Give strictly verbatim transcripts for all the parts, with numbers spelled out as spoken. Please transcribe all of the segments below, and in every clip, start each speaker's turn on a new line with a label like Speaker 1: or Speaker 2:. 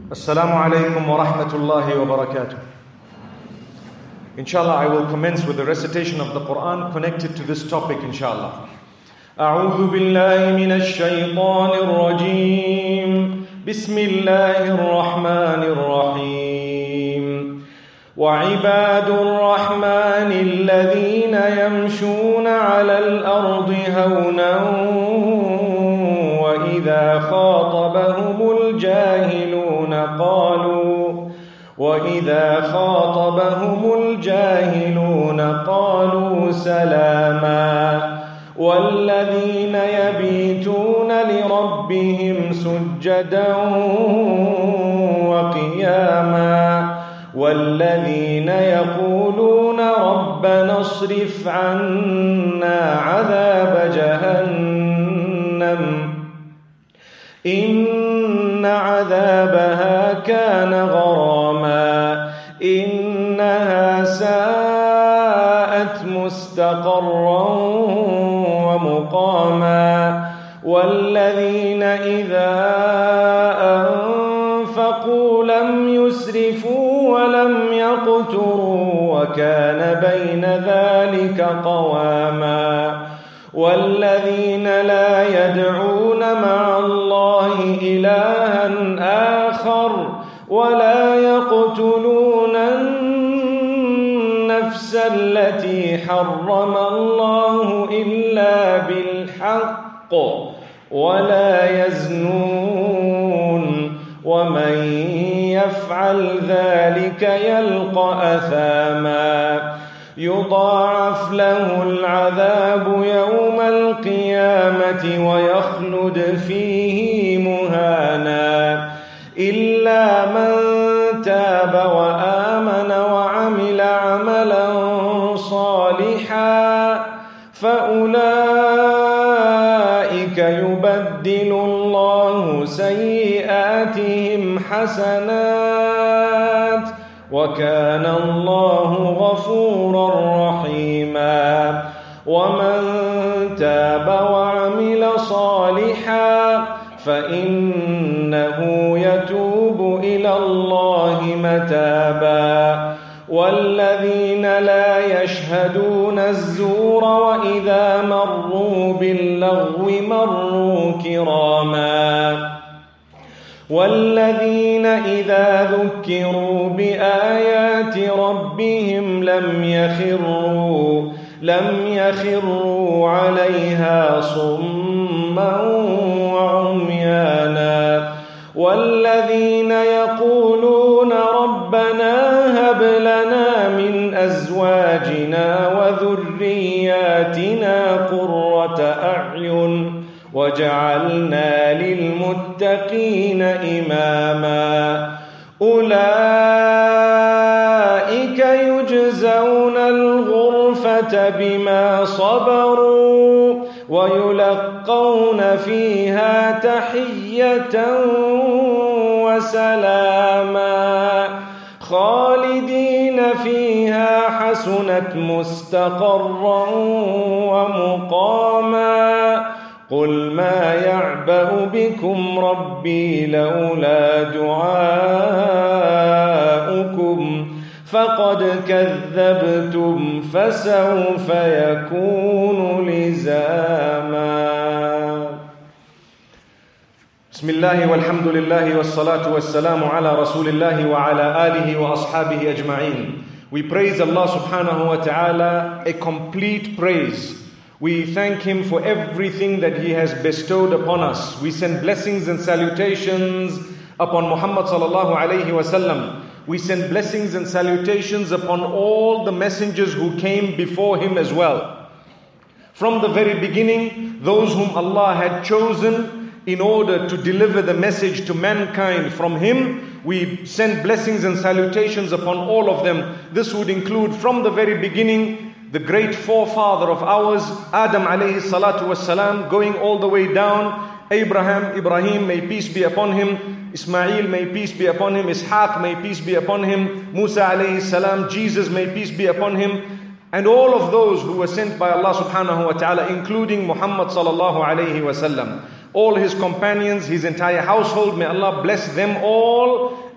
Speaker 1: Assalamu alaikum wa rahmatullahi wa barakatuh. Inshallah, I will commence with the recitation of the Quran connected to this topic, inshallah. أعوذ بالله من الشيطان الرجيم بسم الله الرحمن الرحيم وعباد الرحمن الذين يمشون على الأرض هونا وإذا خاطبهم الجاهلون قالوا وإذا خاطبهم الجاهلون قالوا سلاما والذين يبيتون لربهم سجدا وقياما والذين يقولون ربنا اصرف عنا عذاب جهنم إن عذابها كان غراما إنها ساءت مستقرا ومقاما والذين إذا أنفقوا لم يسرفوا ولم يقتروا وكان بين ذلك قواما والذين لا يدعون مع الله إلها آخر ولا يقتلون النفس التي حرم الله إلا بالحق ولا يزنون ومن يفعل ذلك يلقى أثاما يضاعف له العذاب يوم القيامة ويخلد فيه مهانا إلا من تاب وآمن وعمل عملا صالحا فأولئك يبدل الله سيئاتهم حسنات وكان الله غفورا رحيما ومن تاب وعمل صالحا فإنه يتوب إلى الله متابا والذين لا يشهدون الزور وإذا مروا باللغو مروا كراما والذين إذا ذكروا بآيات ربهم لم يخروا لم يخروا عليها صما وعميانا والذين يقولون ربنا هب لنا من أزواجنا وذرياتنا قرة أعين وجعلنا للمتقين إماما أولئك يجزون الغرفة بما صبروا ويلقون فيها تحية وسلاما خالدين فيها حسنت مستقرا ومقاما قل ما يعبأ بكم ربي لولا دعاؤكم فقد كذبتم فسوف يكون لزاما بسم الله والحمد لله والصلاة والسلام على رسول الله وعلى آله وأصحابه أجمعين. We praise Allah subhanahu wa ta'ala a complete praise. We thank Him for everything that He has bestowed upon us. We send blessings and salutations upon Muhammad sallallahu alayhi wa sallam. We send blessings and salutations upon all the messengers who came before him as well. From the very beginning, those whom Allah had chosen in order to deliver the message to mankind from Him, we send blessings and salutations upon all of them. This would include from the very beginning, the great forefather of ours, Adam alayhi salatu wassalam, going all the way down, Abraham, Ibrahim, may peace be upon him, Ismail, may peace be upon him, Ishaq, may peace be upon him, Musa alayhi salam, Jesus, may peace be upon him, and all of those who were sent by Allah subhanahu wa ta'ala, including Muhammad sallallahu alayhi wa sallam. All his companions, his entire household, may Allah bless them all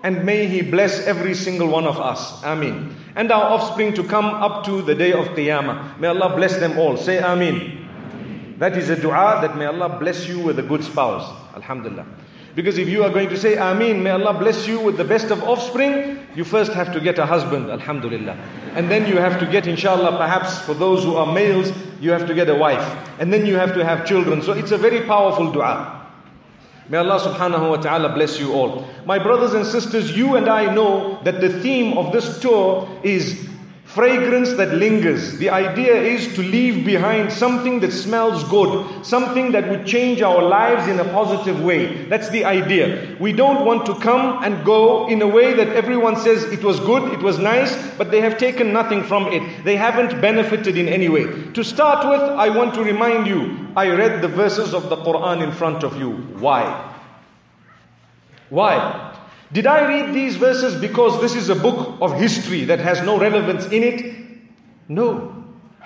Speaker 1: and may He bless every single one of us. Ameen. And our offspring to come up to the day of Qiyamah. May Allah bless them all. Say Ameen. That is a dua that may Allah bless you with a good spouse. Alhamdulillah. Because if you are going to say Ameen, may Allah bless you with the best of offspring, you first have to get a husband. Alhamdulillah. And then you have to get, inshallah, perhaps for those who are males, you have to get a wife. And then you have to have children. So it's a very powerful dua. May Allah subhanahu wa ta'ala bless you all. My brothers and sisters, you and I know that the theme of this tour is fragrance that lingers. The idea is to leave behind something that smells good, something that would change our lives in a positive way. That's the idea. We don't want to come and go in a way that everyone says it was good, it was nice, but they have taken nothing from it. They haven't benefited in any way. To start with, I want to remind you, I read the verses of the Quran in front of you. Why? Why? Did I read these verses because this is a book of history that has no relevance in it? No.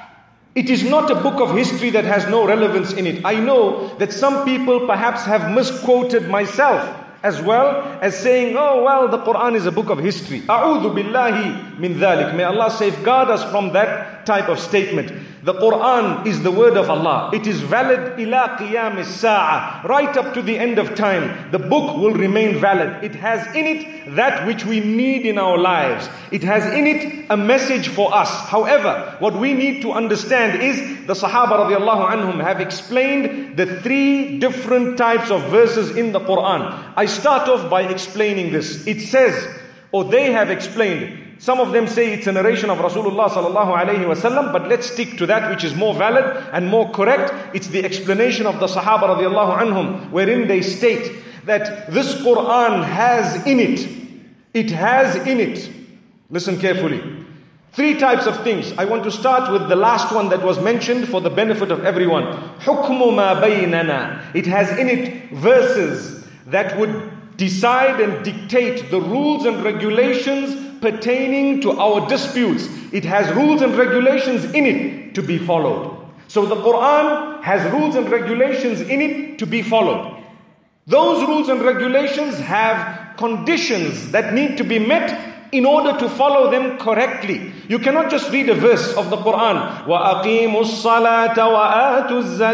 Speaker 1: It is not a book of history that has no relevance in it. I know that some people perhaps have misquoted myself as well as saying, oh well, the Quran is a book of history. A'udhu billahi min dhalik. May Allah safeguard us from that type of statement. The Quran is the word of Allah. It is valid ila qiyam as-sa'a, right up to the end of time. The book will remain valid. It has in it that which we need in our lives. It has in it a message for us. However, what we need to understand is the Sahaba radiallahu anhum have explained the three different types of verses in the Quran. I start off by explaining this. It says, or they have explained, some of them say it's a narration of Rasulullah sallallahu alayhi wasallam, but let's stick to that which is more valid and more correct. It's the explanation of the Sahaba radiallahu anhum, wherein they state that this Quran has in it, it has in it, listen carefully, three types of things. I want to start with the last one that was mentioned for the benefit of everyone. Hukmu ma baynana. It has in it verses that would decide and dictate the rules and regulations pertaining to our disputes. It has rules and regulations in it to be followed. So the Quran has rules and regulations in it to be followed. Those rules and regulations have conditions that need to be met in order to follow them correctly. You cannot just read a verse of the Quran. وَأَقِيمُوا الصَّلَاةَ وَآتُوا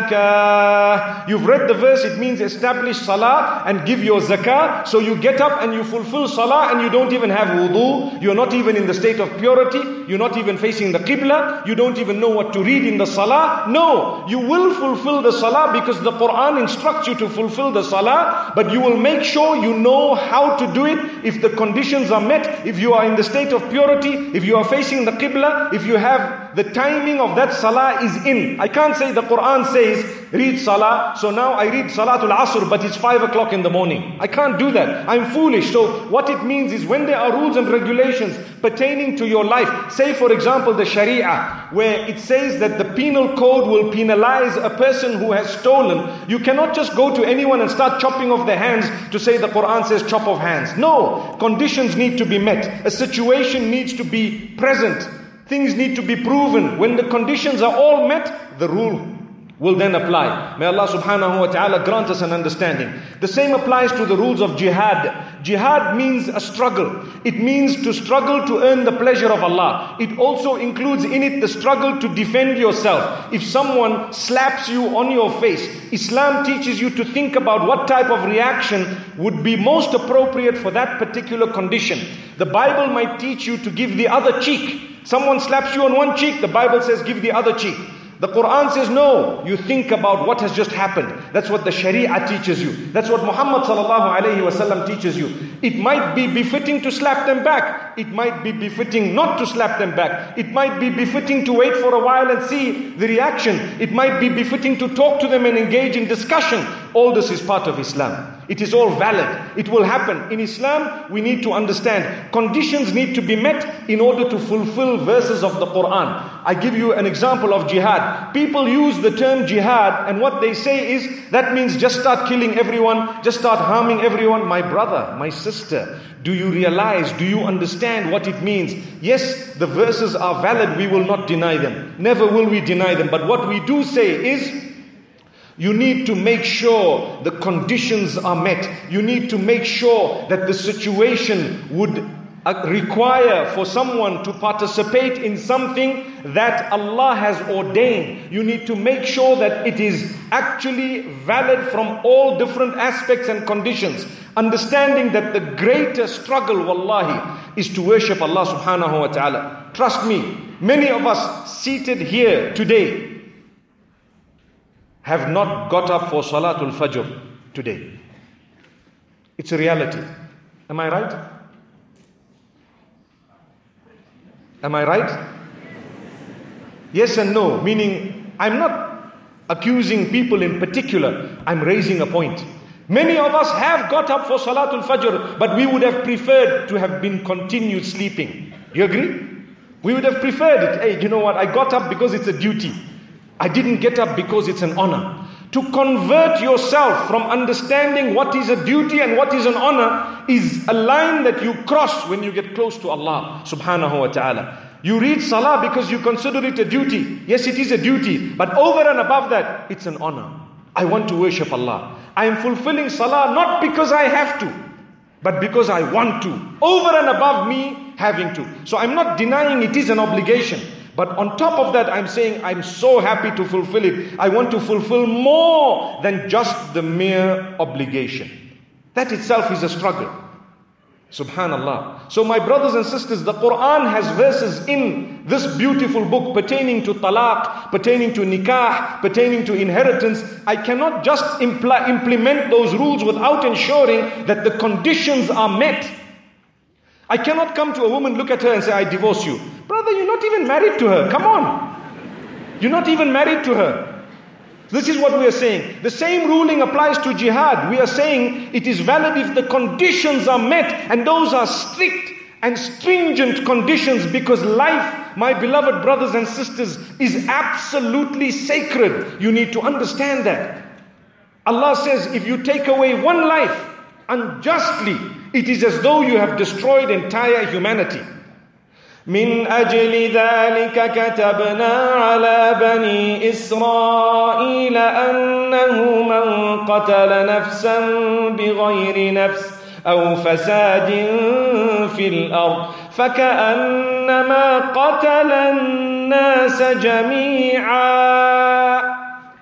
Speaker 1: الزَّكَاةَ. You've read the verse, it means establish salah and give your zakah. So you get up and you fulfill salah and you don't even have wudu. You're not even in the state of purity. You're not even facing the qibla. You don't even know what to read in the salah. No, you will fulfill the salah because the Quran instructs you to fulfill the salah. But you will make sure you know how to do it if the conditions are met. If you are in the state of purity, if you are facing the qibla, if you have the timing of that salah is in. I can't say the Quran says read salah, so now I read salatul asr but it's five o'clock in the morning. I can't do that. I'm foolish. So what it means is when there are rules and regulations pertaining to your life, say for example the Sharia, where it says that the penal code will penalize a person who has stolen, you cannot just go to anyone and start chopping off their hands to say the Quran says chop off hands. No, conditions need to be met. A situation needs to be present. Things need to be proven. When the conditions are all met, the rule will then apply. May Allah subhanahu wa ta'ala grant us an understanding. The same applies to the rules of jihad. Jihad means a struggle. It means to struggle to earn the pleasure of Allah. It also includes in it the struggle to defend yourself. If someone slaps you on your face, Islam teaches you to think about what type of reaction would be most appropriate for that particular condition. The Bible might teach you to give the other cheek. Someone slaps you on one cheek, the Bible says give the other cheek. The Quran says no, you think about what has just happened. That's what the Sharia teaches you. That's what Muhammad sallallahu alayhi wasallam teaches you. It might be befitting to slap them back. It might be befitting not to slap them back. It might be befitting to wait for a while and see the reaction. It might be befitting to talk to them and engage in discussion. All this is part of Islam. It is all valid. It will happen. In Islam, we need to understand conditions need to be met in order to fulfill verses of the Quran. I give you an example of jihad. People use the term jihad and what they say is that means just start killing everyone, just start harming everyone. My brother, my sister, do you realize, do you understand what it means? Yes, the verses are valid. We will not deny them. Never will we deny them. But what we do say is, You need to make sure the conditions are met. You need to make sure that the situation would require for someone to participate in something that Allah has ordained. You need to make sure that it is actually valid from all different aspects and conditions. Understanding that the greater struggle, wallahi, is to worship Allah subhanahu wa ta'ala. Trust me, many of us seated here today have not got up for Salatul Fajr today. It's a reality. Am I right? Am I right? Yes and no, meaning I'm not accusing people in particular, I'm raising a point. Many of us have got up for Salatul Fajr, but we would have preferred to have been continued sleeping. You agree? We would have preferred it. Hey, you know what? I got up because it's a duty. I didn't get up because it's an honor. To convert yourself from understanding what is a duty and what is an honor is a line that you cross when you get close to Allah subhanahu wa ta'ala. You read salah because you consider it a duty. Yes, it is a duty. But over and above that, it's an honor. I want to worship Allah. I am fulfilling salah not because I have to, but because I want to. Over and above me having to. So I'm not denying it is an obligation. But on top of that, I'm saying I'm so happy to fulfill it. I want to fulfill more than just the mere obligation. That itself is a struggle. Subhanallah. So my brothers and sisters, the Quran has verses in this beautiful book pertaining to talaq, pertaining to nikah, pertaining to inheritance. I cannot just impl- implement those rules without ensuring that the conditions are met. I cannot come to a woman, look at her and say, I divorce you. Brother, you're not even married to her. Come on. You're not even married to her. This is what we are saying. The same ruling applies to jihad. We are saying it is valid if the conditions are met, and those are strict and stringent conditions, because life, my beloved brothers and sisters, is absolutely sacred. You need to understand that. Allah says if you take away one life unjustly, it is as though you have destroyed entire humanity. من أجل ذلك كتبنا على بني إسرائيل أنه من قتل نفسا بغير نفس أو فساد في الأرض فكأنما قتل الناس جميعا.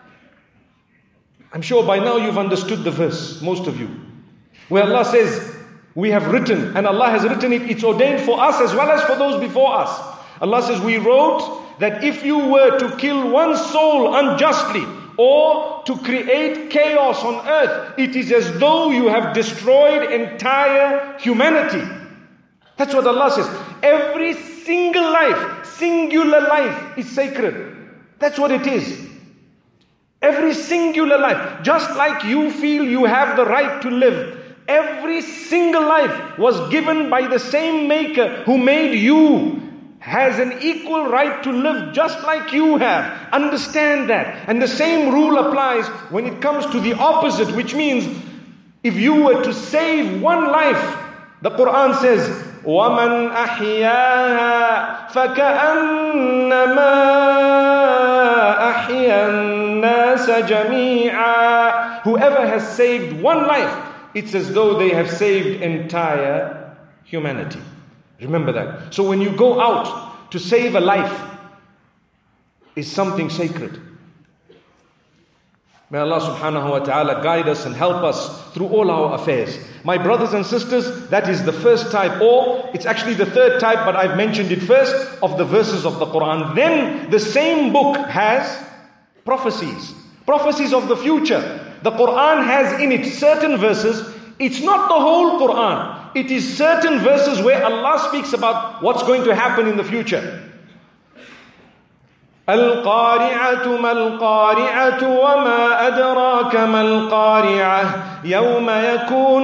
Speaker 1: I'm sure by now you've understood the verse, most of you, where Allah says, we have written, and Allah has written it, it's ordained for us as well as for those before us. Allah says, we wrote that if you were to kill one soul unjustly or to create chaos on earth, it is as though you have destroyed entire humanity. That's what Allah says. Every single life, singular life is sacred. That's what it is. Every singular life, just like you feel you have the right to live, every single life was given by the same maker who made you, has an equal right to live just like you have. Understand that. And the same rule applies when it comes to the opposite, which means if you were to save one life, the Quran says, وَمَنْ أَحْيَاهَا فَكَأَنَّمَا أَحْيَا النَّاسَ جَمِيعًا. Whoever has saved one life, it's as though they have saved entire humanity. Remember that. So when you go out to save a life, it's something sacred. May Allah subhanahu wa ta'ala guide us and help us through all our affairs. My brothers and sisters, that is the first type, or it's actually the third type, but I've mentioned it first, of the verses of the Quran. Then the same book has prophecies. Prophecies of the future. The Quran has in it certain verses. It's not the whole Quran. It is certain verses where Allah speaks about what's going to happen in the future. القارعة ما القارعة وما أدراك ما القارعة يوم يكون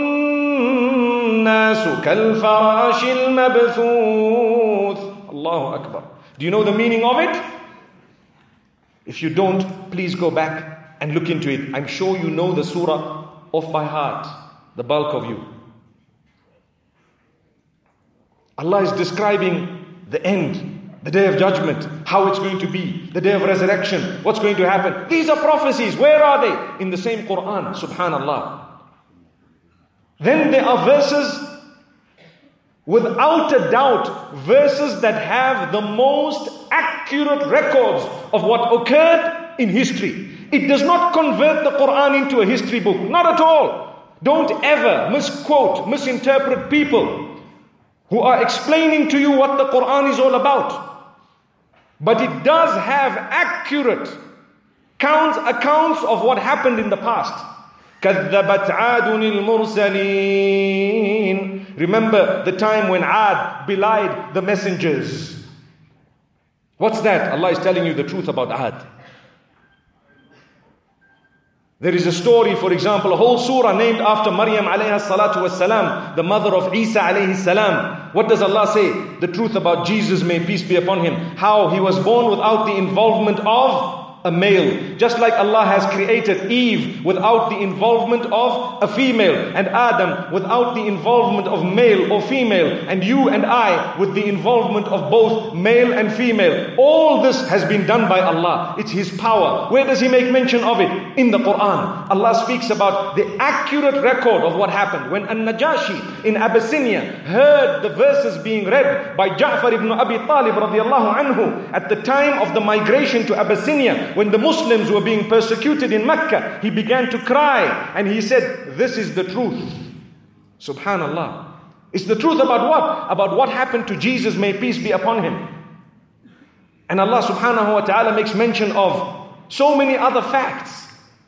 Speaker 1: الناس كالفراش المبثوث. Allahu Akbar. Do you know the meaning of it? If you don't, please go back and look into it. I'm sure you know the surah off by heart, the bulk of you. Allah is describing the end The day of judgment, how it's going to be. The day of resurrection, what's going to happen. These are prophecies. Where are they? In the same Quran, subhanallah. Then there are verses, without a doubt, verses that have the most accurate records of what occurred in history. It does not convert the Quran into a history book. Not at all. Don't ever misquote, misinterpret people who are explaining to you what the Quran is all about. But it does have accurate counts, accounts of what happened in the past. كَذَّبَتْ عَادٌ الْمُرْسَلِينَ. Remember the time when Ad belied the messengers. What's that? Allah is telling you the truth about Ad. There is a story, for example, a whole surah named after Maryam alayha salatu wassalam, the mother of Isa alayhi salam. What does Allah say? The truth about Jesus, may peace be upon him. How he was born without the involvement of a male. Just like Allah has created Eve without the involvement of a female, and Adam without the involvement of male or female, and you and I with the involvement of both male and female. All this has been done by Allah. It's His power. Where does He make mention of it? In the Quran. Allah speaks about the accurate record of what happened. When An-Najashi in Abyssinia heard the verses being read by Ja'far ibn Abi Talib radiallahu anhu at the time of the migration to Abyssinia, when the Muslims were being persecuted in Mecca, he began to cry and he said, this is the truth. Subhanallah. It's the truth about what? About what happened to Jesus, may peace be upon him. And Allah subhanahu wa ta'ala makes mention of so many other facts.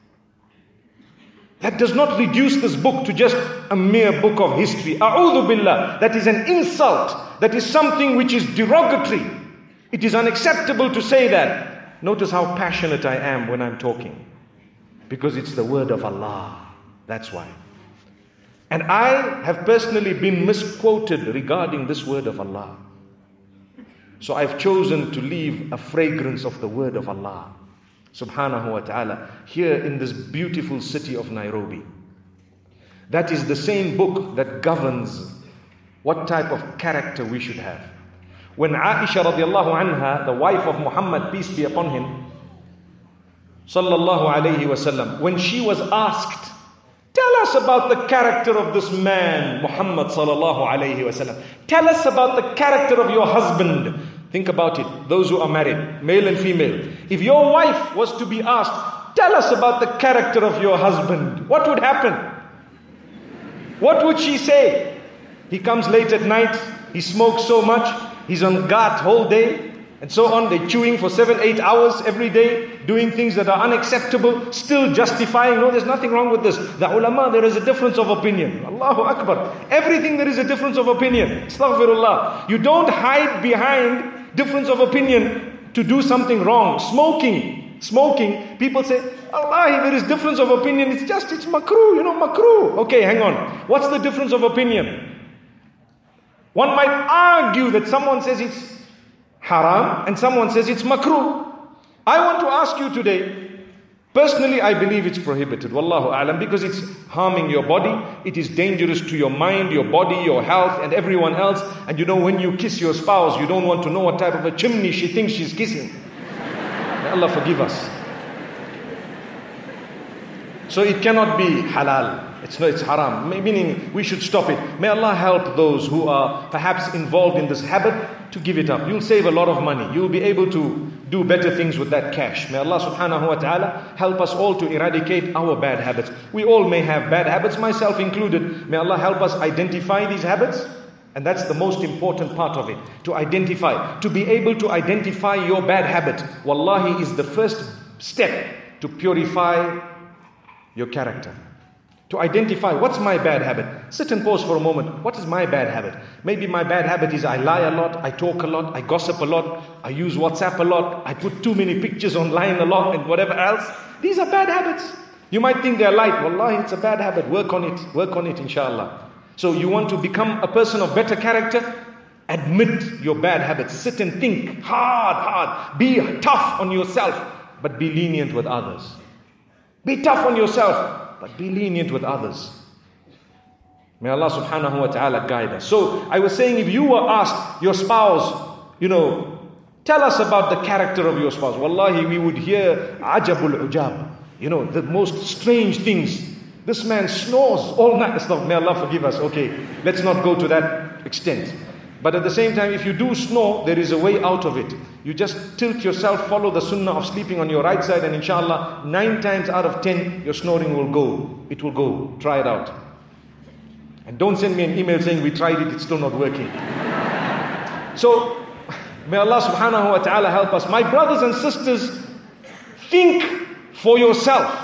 Speaker 1: That does not reduce this book to just a mere book of history. A'udhu billah. That is an insult. That is something which is derogatory. It is unacceptable to say that. Notice how passionate I am when I'm talking. Because it's the word of Allah. That's why. And I have personally been misquoted regarding this word of Allah. So I've chosen to leave a fragrance of the word of Allah, subhanahu wa ta'ala, here in this beautiful city of Nairobi. That is the same book that governs what type of character we should have. When Aisha radiallahu anha, the wife of Muhammad, peace be upon him, sallallahu alayhi wasallam, when she was asked, tell us about the character of this man, Muhammad sallallahu alayhi wasallam. Tell us about the character of your husband. Think about it, those who are married, male and female. If your wife was to be asked, tell us about the character of your husband, what would happen? What would she say? He comes late at night, he smokes so much, he's on guard whole day, and so on. They're chewing for seven, eight hours every day, doing things that are unacceptable, still justifying. No, there's nothing wrong with this. The ulama, there is a difference of opinion. Allahu Akbar. Everything there is a difference of opinion. Astaghfirullah. You don't hide behind difference of opinion to do something wrong. Smoking. Smoking. People say, Allah, there is difference of opinion. It's just, it's makruh, you know, makruh. Okay, hang on. What's the difference of opinion? One might argue that someone says it's haram and someone says it's makruh. I want to ask you today, personally I believe it's prohibited, wallahu a'lam, because it's harming your body, it is dangerous to your mind, your body, your health and everyone else. And you know, when you kiss your spouse, you don't want to know what type of a chimney she thinks she's kissing. May Allah forgive us. So it cannot be halal. It's no, it's haram. Meaning we should stop it. May Allah help those who are perhaps involved in this habit to give it up. You'll save a lot of money. You'll be able to do better things with that cash. May Allah subhanahu wa ta'ala help us all to eradicate our bad habits. We all may have bad habits, myself included. May Allah help us identify these habits. And that's the most important part of it. To identify. To be able to identify your bad habit. Wallahi is the first step to purify your character. To identify, what's my bad habit? Sit and pause for a moment. What is my bad habit? Maybe my bad habit is I lie a lot, I talk a lot, I gossip a lot, I use WhatsApp a lot, I put too many pictures online a lot and whatever else. These are bad habits. You might think they're light. Wallahi, it's a bad habit. Work on it. Work on it, inshallah. So you want to become a person of better character? Admit your bad habits. Sit and think hard, hard. Be tough on yourself, but be lenient with others. Be tough on yourself, but be lenient with others. May Allah subhanahu wa ta'ala guide us. So I was saying, if you were asked, your spouse, you know, Tell us about the character of your spouse. Wallahi, we would hear ajabul ujab. You know, the most strange things. This man snores all night. Stop. May Allah forgive us. Okay, let's not go to that extent. But at the same time, if you do snore, there is a way out of it. You just tilt yourself, follow the sunnah of sleeping on your right side, and inshallah, nine times out of ten, your snoring will go. It will go. Try it out. And don't send me an email saying we tried it, it's still not working. So, may Allah subhanahu wa ta'ala help us. My brothers and sisters, think for yourself.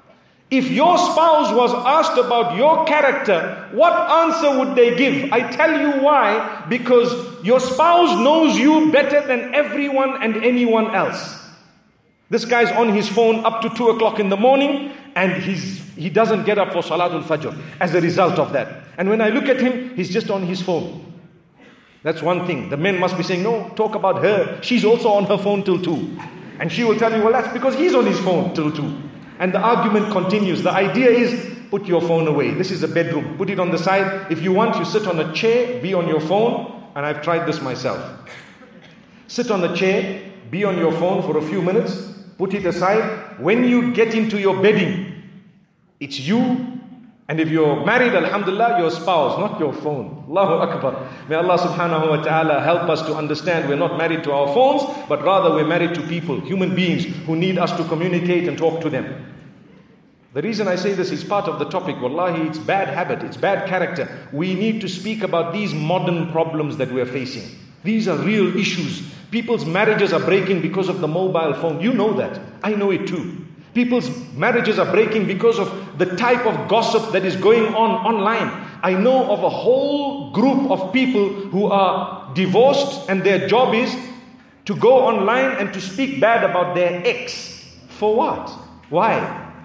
Speaker 1: If your spouse was asked about your character, what answer would they give? I tell you why. Because your spouse knows you better than everyone and anyone else. This guy's on his phone up to two o'clock in the morning, and he's, he doesn't get up for Salatul Fajr as a result of that. And when I look at him, he's just on his phone. That's one thing. The men must be saying, no, talk about her. She's also on her phone till two. And she will tell you, well, that's because he's on his phone till two. And the argument continues. The idea is, put your phone away. This is a bedroom. Put it on the side. If you want, you sit on a chair, be on your phone. And I've tried this myself. Sit on the chair, be on your phone for a few minutes, put it aside. When you get into your bedding, it's you. And if you're married, alhamdulillah, your spouse, not your phone. Allahu Akbar. May Allah subhanahu wa ta'ala help us to understand we're not married to our phones, but rather we're married to people, human beings who need us to communicate and talk to them. The reason I say this is part of the topic. Wallahi, it's bad habit, it's bad character. We need to speak about these modern problems that we're facing. These are real issues. People's marriages are breaking because of the mobile phone. You know that. I know it too. People's marriages are breaking because of the type of gossip that is going on online. I know of a whole group of people who are divorced and their job is to go online and to speak bad about their ex. For what? Why?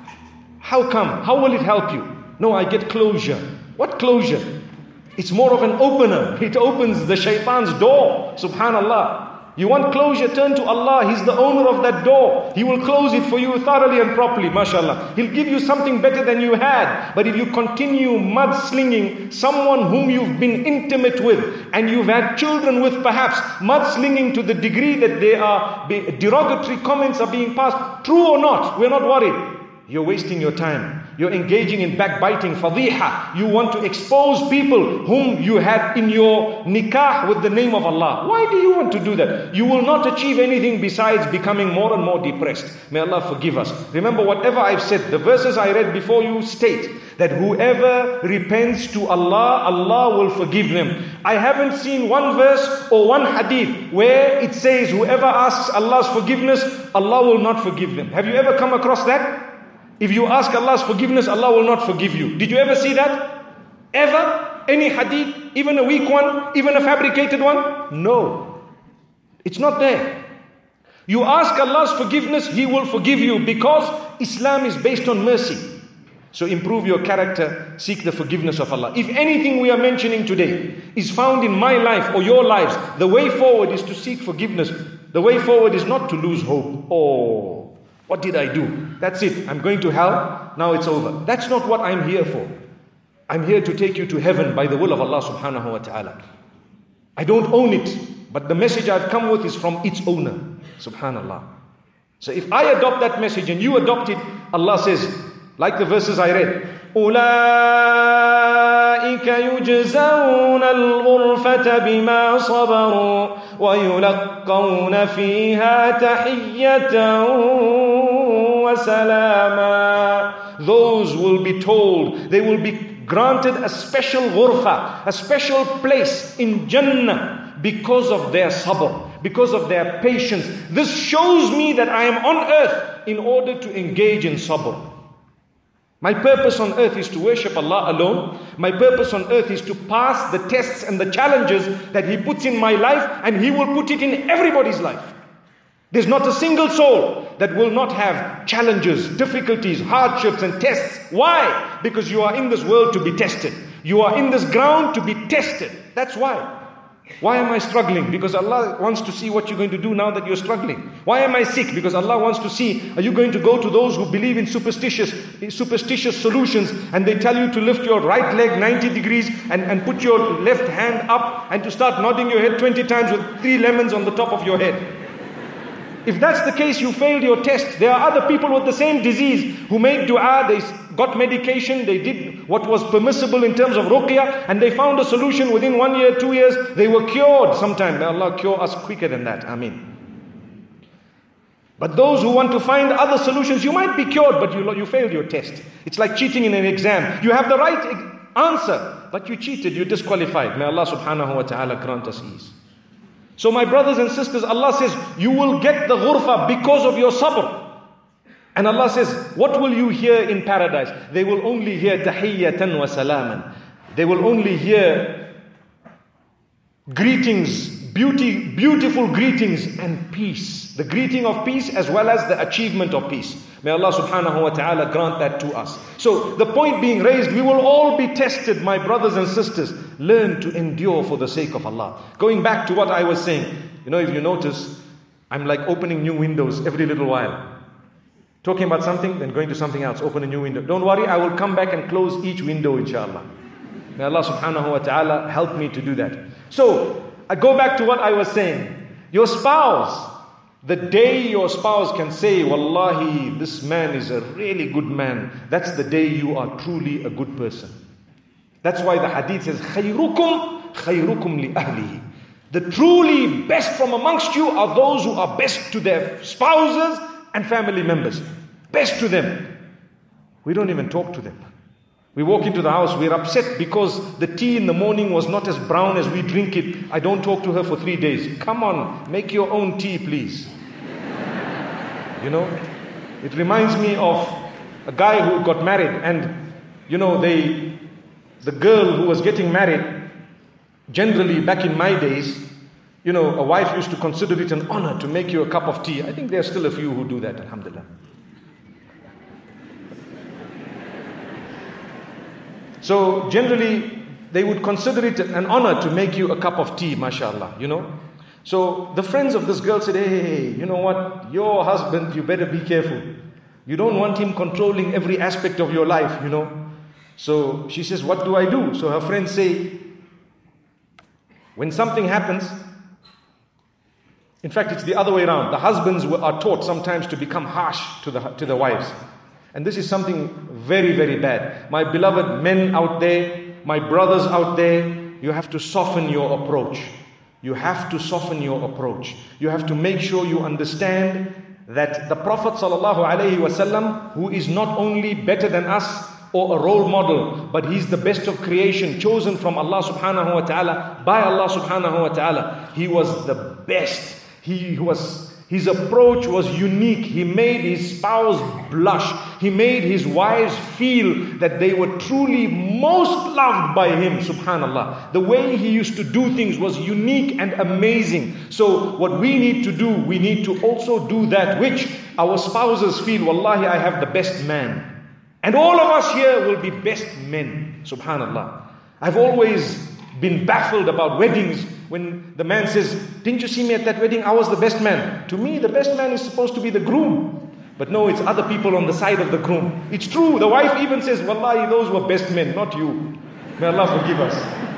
Speaker 1: How come? How will it help you? No, I get closure. What closure? It's more of an opener. It opens the shaitan's door. Subhanallah. You want closure, turn to Allah. He's the owner of that door. He will close it for you thoroughly and properly, mashallah. He'll give you something better than you had. But if you continue mudslinging someone whom you've been intimate with, and you've had children with perhaps, mudslinging to the degree that they are, derogatory comments are being passed, true or not, we're not worried. You're wasting your time. You're engaging in backbiting, fadhiha. You want to expose people whom you had in your nikah with the name of Allah. Why do you want to do that? You will not achieve anything besides becoming more and more depressed. May Allah forgive us. Remember, whatever I've said, the verses I read before you state that whoever repents to Allah, Allah will forgive them. I haven't seen one verse or one hadith where it says whoever asks Allah's forgiveness, Allah will not forgive them. Have you ever come across that? If you ask Allah's forgiveness, Allah will not forgive you. Did you ever see that? Ever? Any hadith? Even a weak one? Even a fabricated one? No. It's not there. You ask Allah's forgiveness, He will forgive you because Islam is based on mercy. So improve your character, seek the forgiveness of Allah. If anything we are mentioning today is found in my life or your lives, the way forward is to seek forgiveness. The way forward is not to lose hope. Oh, what did I do? That's it. I'm going to hell. Now it's over. That's not what I'm here for. I'm here to take you to heaven by the will of Allah subhanahu wa ta'ala. I don't own it, but the message I've come with is from its owner. Subhanallah. So if I adopt that message and you adopt it, Allah says, like the verses I read, أولئك يجزون الغرفة بما صبروا ويلقون فيها تحية وسلاما. Those will be told, they will be granted a special ghurfa, a special place in Jannah because of their sabr, because of their patience. This shows me that I am on earth in order to engage in sabr. My purpose on earth is to worship Allah alone. My purpose on earth is to pass the tests and the challenges that He puts in my life, and He will put it in everybody's life. There's not a single soul that will not have challenges, difficulties, hardships and tests. Why? Because you are in this world to be tested. You are in this ground to be tested. That's why. Why am I struggling? Because Allah wants to see what you're going to do now that you're struggling. Why am I sick? Because Allah wants to see, are you going to go to those who believe in superstitious superstitious solutions and they tell you to lift your right leg ninety degrees and, and put your left hand up and to start nodding your head twenty times with three lemons on the top of your head? If that's the case, you failed your test. There are other people with the same disease who made dua, they got medication, they did what was permissible in terms of ruqyah, and they found a solution within one year, two years, they were cured sometime. May Allah cure us quicker than that. Ameen. But those who want to find other solutions, you might be cured, but you, you failed your test. It's like cheating in an exam. You have the right answer, but you cheated, you're disqualified. May Allah subhanahu wa ta'ala grant us ease. So my brothers and sisters, Allah says, you will get the ghurfa because of your sabr. And Allah says, what will you hear in paradise? They will only hear tahiyyatan wa salaman. They will only hear greetings, beauty, beautiful greetings and peace. The greeting of peace as well as the achievement of peace. May Allah subhanahu wa ta'ala grant that to us. So the point being raised, we will all be tested, my brothers and sisters. Learn to endure for the sake of Allah. Going back to what I was saying, you know, if you notice, I'm like opening new windows every little while. Talking about something, then going to something else, open a new window. Don't worry, I will come back and close each window, inshallah. May Allah subhanahu wa ta'ala help me to do that. So, I go back to what I was saying. Your spouse, the day your spouse can say, Wallahi, this man is a really good man, that's the day you are truly a good person. That's why the hadith says, خَيْرُكُمْ خَيْرُكُمْ لِأَهْلِهِ. The truly best from amongst you are those who are best to their spouses and family members. Best to them. We don't even talk to them. We walk into the house, we're upset because the tea in the morning was not as brown as we drink it. I don't talk to her for three days. Come on, make your own tea, please. You know, it reminds me of a guy who got married, and you know, they, the girl who was getting married, generally back in my days, you know, a wife used to consider it an honor to make you a cup of tea. I think there are still a few who do that, alhamdulillah. So generally, they would consider it an honor to make you a cup of tea, mashallah, you know. So the friends of this girl said, hey, hey, hey, you know what, your husband, you better be careful. You don't want him controlling every aspect of your life, you know. So she says, what do I do? So her friends say, when something happens, in fact, it's the other way around. The husbands are taught sometimes to become harsh to the, to the wives. And this is something very, very bad. My beloved men out there, my brothers out there, you have to soften your approach. You have to soften your approach. You have to make sure you understand that the Prophet ﷺ, who is not only better than us or a role model, but he's the best of creation, chosen from Allah subhanahu wa ta'ala, by Allah subhanahu wa ta'ala. He was the best. He was... His approach was unique. He made his spouse blush. He made his wives feel that they were truly most loved by him, subhanallah. The way he used to do things was unique and amazing. So what we need to do, we need to also do that which our spouses feel, wallahi, I have the best man. And all of us here will be best men, subhanallah. I've always been baffled about weddings when the man says, didn't you see me at that wedding? I was the best man. To me, the best man is supposed to be the groom. But no, it's other people on the side of the groom. It's true. The wife even says, wallahi, those were best men, not you. May Allah forgive us.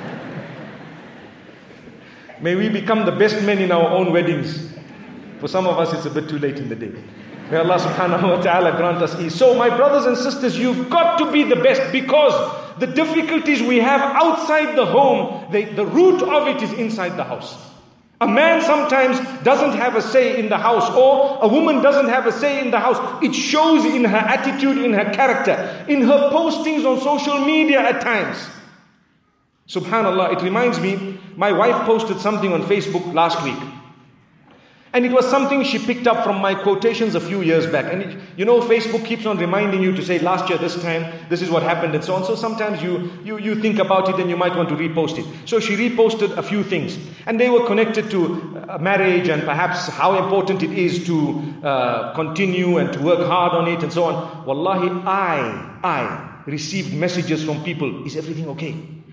Speaker 1: May we become the best men in our own weddings. For some of us, it's a bit too late in the day. May Allah subhanahu wa ta'ala grant us ease. So my brothers and sisters, you've got to be the best, because the difficulties we have outside the home, they, the root of it is inside the house. A man sometimes doesn't have a say in the house, or a woman doesn't have a say in the house. It shows in her attitude, in her character, in her postings on social media at times. Subhanallah, it reminds me, my wife posted something on Facebook last week. And it was something she picked up from my quotations a few years back. And it, you know, Facebook keeps on reminding you to say, last year, this time, this is what happened and so on. So sometimes you, you, you think about it and you might want to repost it. So she reposted a few things. And they were connected to uh, marriage and perhaps how important it is to uh, continue and to work hard on it and so on. Wallahi, I, I received messages from people, is everything okay?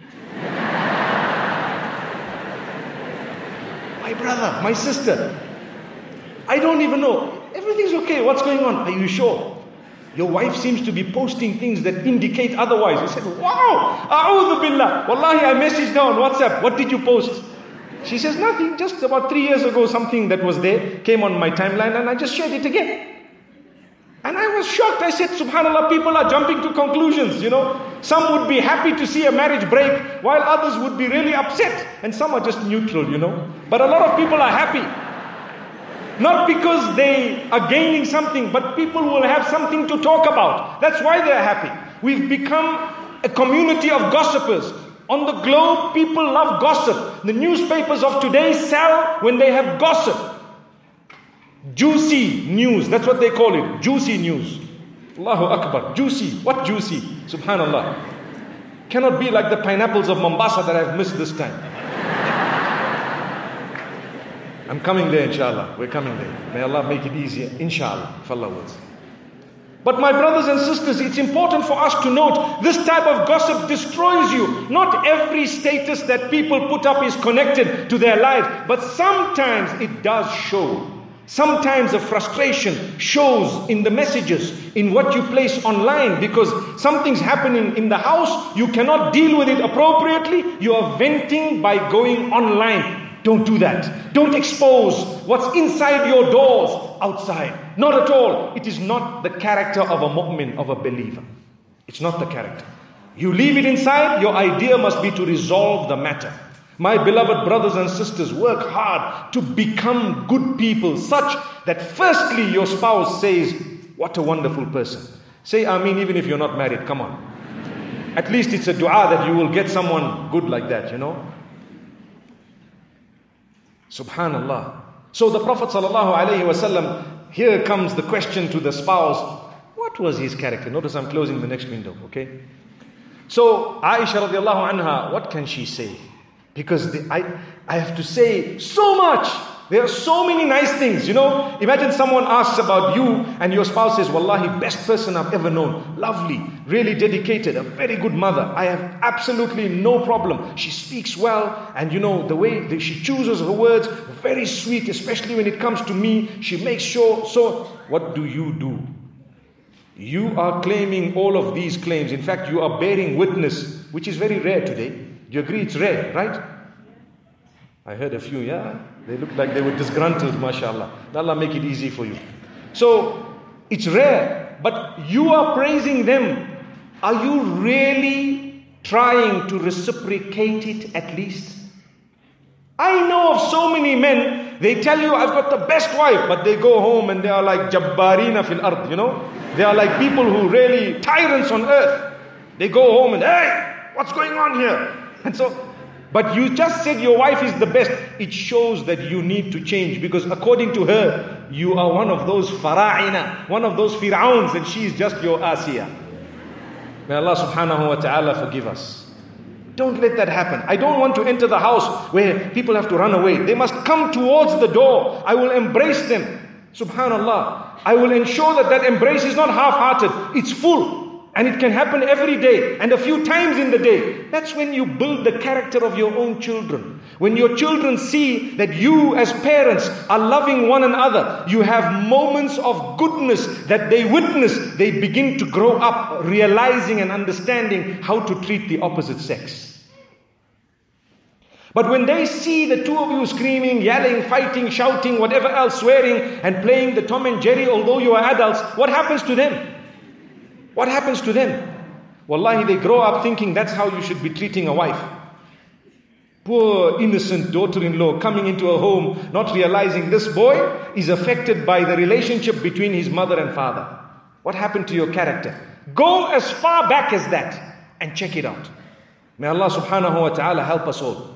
Speaker 1: My brother, my sister, I don't even know. Everything's okay. What's going on? Are you sure? Your wife seems to be posting things that indicate otherwise. I said, wow, a'udhu billah. Wallahi, I messaged her on WhatsApp. What did you post? She says, nothing, just about three years ago, something that was there came on my timeline and I just shared it again. And I was shocked. I said, subhanAllah, people are jumping to conclusions, you know. Some would be happy to see a marriage break, while others would be really upset. And some are just neutral, you know. But a lot of people are happy. Not because they are gaining something, but people will have something to talk about. That's why they're happy. We've become a community of gossipers. On the globe, people love gossip. The newspapers of today sell when they have gossip. Juicy news, that's what they call it. Juicy news. Allahu Akbar. Juicy. What juicy? Subhanallah. Cannot be like the pineapples of Mombasa that I've missed this time. I'm coming there, inshallah. We're coming there. May Allah make it easier, inshallah, if Allah wills. But my brothers and sisters, it's important for us to note, this type of gossip destroys you. Not every status that people put up is connected to their life, but sometimes it does show. Sometimes the frustration shows in the messages, in what you place online, because something's happening in the house, you cannot deal with it appropriately, you are venting by going online. Don't do that. Don't expose what's inside your doors outside. Not at all. It is not the character of a mu'min, of a believer. It's not the character. You leave it inside, your idea must be to resolve the matter. My beloved brothers and sisters, work hard to become good people, such that firstly your spouse says, what a wonderful person. Say Ameen even if you're not married, come on. At least it's a dua that you will get someone good like that, you know. Subhanallah. So the Prophet sallallahu alaihi wasallam, here comes the question to the spouse, what was his character? Notice I'm closing the next window, okay? So Aisha radiallahu anha, what can she say? Because the, I, I have to say so much. There are so many nice things, you know. Imagine someone asks about you and your spouse says, Wallahi, best person I've ever known. Lovely, really dedicated, a very good mother. I have absolutely no problem. She speaks well and you know, the way that she chooses her words, very sweet, especially when it comes to me. She makes sure. So what do you do? You are claiming all of these claims. In fact, you are bearing witness, which is very rare today. Do you agree it's rare, right? I heard a few, yeah. They looked like they were disgruntled, mashallah. Allah make it easy for you. So, it's rare, but you are praising them. Are you really trying to reciprocate it at least? I know of so many men, they tell you, I've got the best wife, but they go home and they are like jabbarina fil ard, you know. They are like people who really, tyrants on earth. They go home and, hey, what's going on here? And so, but you just said your wife is the best. It shows that you need to change, because according to her, you are one of those fara'ina, one of those fir'auns, and she is just your Asiya. May Allah subhanahu wa ta'ala forgive us. Don't let that happen. I don't want to enter the house where people have to run away. They must come towards the door. I will embrace them. Subhanallah. I will ensure that that embrace is not half-hearted. It's full. And it can happen every day and a few times in the day. That's when you build the character of your own children. When your children see that you as parents are loving one another, you have moments of goodness that they witness, they begin to grow up realizing and understanding how to treat the opposite sex. But when they see the two of you screaming, yelling, fighting, shouting, whatever else, swearing and playing the Tom and Jerry, although you are adults, what happens to them? What happens to them? Wallahi, they grow up thinking that's how you should be treating a wife. Poor innocent daughter-in-law coming into a home, not realizing this boy is affected by the relationship between his mother and father. What happened to your character? Go as far back as that and check it out. May Allah subhanahu wa ta'ala help us all.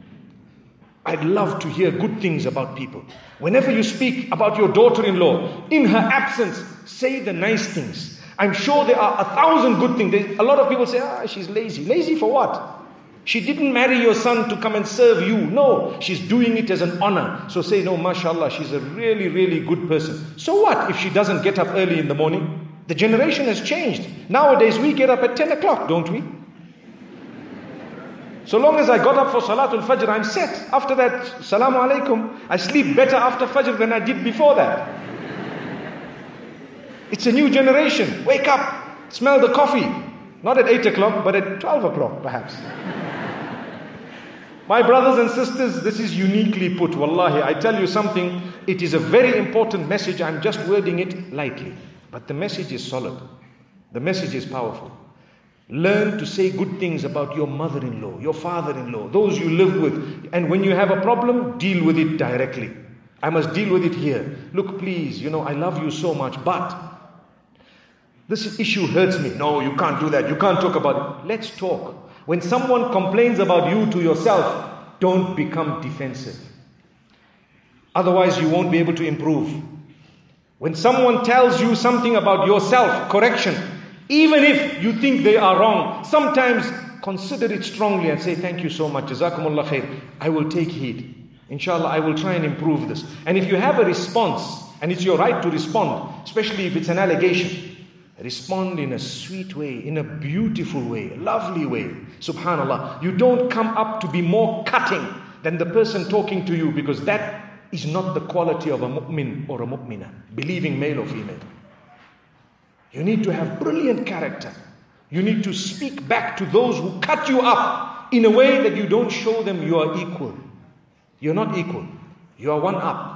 Speaker 1: I'd love to hear good things about people. Whenever you speak about your daughter-in-law, in her absence, say the nice things. I'm sure there are a thousand good things. There's, a lot of people say, ah, she's lazy. Lazy for what? She didn't marry your son to come and serve you. No, she's doing it as an honor. So say, no, mashallah, she's a really, really good person. So what if she doesn't get up early in the morning? The generation has changed. Nowadays, we get up at ten o'clock, don't we? So long as I got up for Salatul Fajr, I'm set. After that, Salamu Alaikum. I sleep better after Fajr than I did before that. It's a new generation. Wake up, smell the coffee. Not at eight o'clock, but at twelve o'clock perhaps. My brothers and sisters, this is uniquely put. Wallahi, I tell you something, it is a very important message. I'm just wording it lightly. But the message is solid. The message is powerful. Learn to say good things about your mother-in-law, your father-in-law, those you live with. And when you have a problem, deal with it directly. I must deal with it here. Look, please, you know, I love you so much, but this issue hurts me. No, you can't do that. You can't talk about it. Let's talk. When someone complains about you to yourself, don't become defensive. Otherwise, you won't be able to improve. When someone tells you something about yourself, correction, even if you think they are wrong, sometimes consider it strongly and say, thank you so much, Jazakumullah khair. I will take heed. Inshallah, I will try and improve this. And if you have a response, and it's your right to respond, especially if it's an allegation, respond in a sweet way, in a beautiful way, a lovely way. Subhanallah. You don't come up to be more cutting than the person talking to you, because that is not the quality of a mu'min or a mu'mina, believing male or female. You need to have brilliant character. You need to speak back to those who cut you up in a way that you don't show them you are equal. You're not equal. You are one up.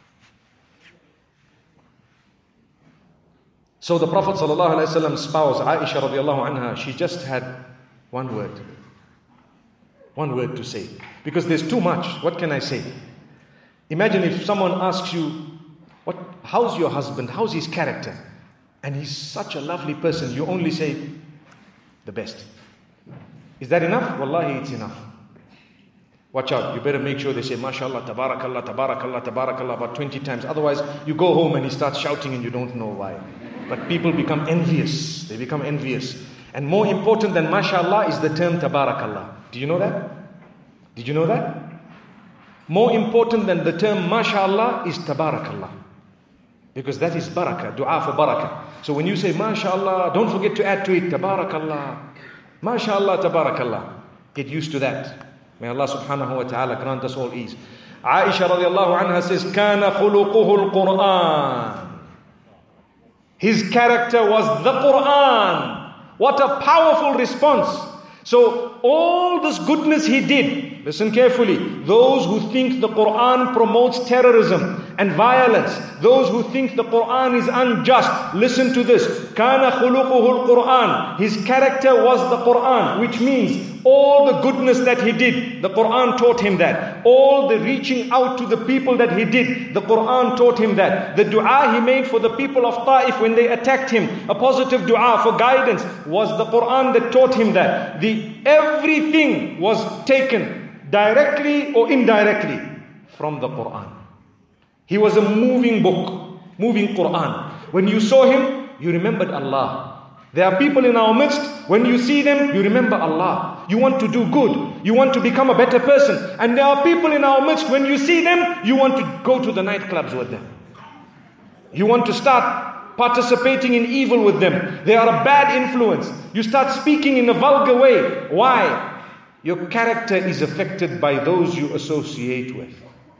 Speaker 1: So the Prophet ﷺ's spouse, Aisha radiallahu anha, she just had one word. One word to say. Because there's too much. What can I say? Imagine if someone asks you, "What? How's your husband? How's his character?" And he's such a lovely person. You only say, the best. Is that enough? Wallahi, it's enough. Watch out. You better make sure they say, MashaAllah, Tabarakallah, Tabarakallah, Tabarakallah about twenty times. Otherwise, you go home and he starts shouting and you don't know why. But people become envious. They become envious. And more important than MashaAllah is the term Tabarakallah. Do you know that? Did you know that? More important than the term MashaAllah is Tabarakallah. Because that is barakah, dua for barakah. So when you say MashaAllah, don't forget to add to it Tabarakallah. MashaAllah, Tabarakallah. Get used to that. May Allah subhanahu wa ta'ala grant us all ease. Aisha radiallahu anha says, كَانَ خُلُقُهُ الْقُرْآنِ. His character was the Quran. What a powerful response. So all this goodness he did, listen carefully, those who think the Quran promotes terrorism and violence, those who think the Quran is unjust, listen to this. كَانَ خُلُقُهُ الْقُرْآنِ. His character was the Quran, which means all the goodness that he did, the Quran taught him that. All the reaching out to the people that he did, the Quran taught him that. The dua he made for the people of Ta'if when they attacked him, a positive dua for guidance, was the Quran that taught him that. The everything was taken directly or indirectly from the Quran. He was a moving book, moving Quran. When you saw him, you remembered Allah. There are people in our midst, when you see them, you remember Allah. You want to do good. You want to become a better person. And there are people in our midst, when you see them, you want to go to the nightclubs with them. You want to start participating in evil with them. They are a bad influence. You start speaking in a vulgar way. Why? Your character is affected by those you associate with.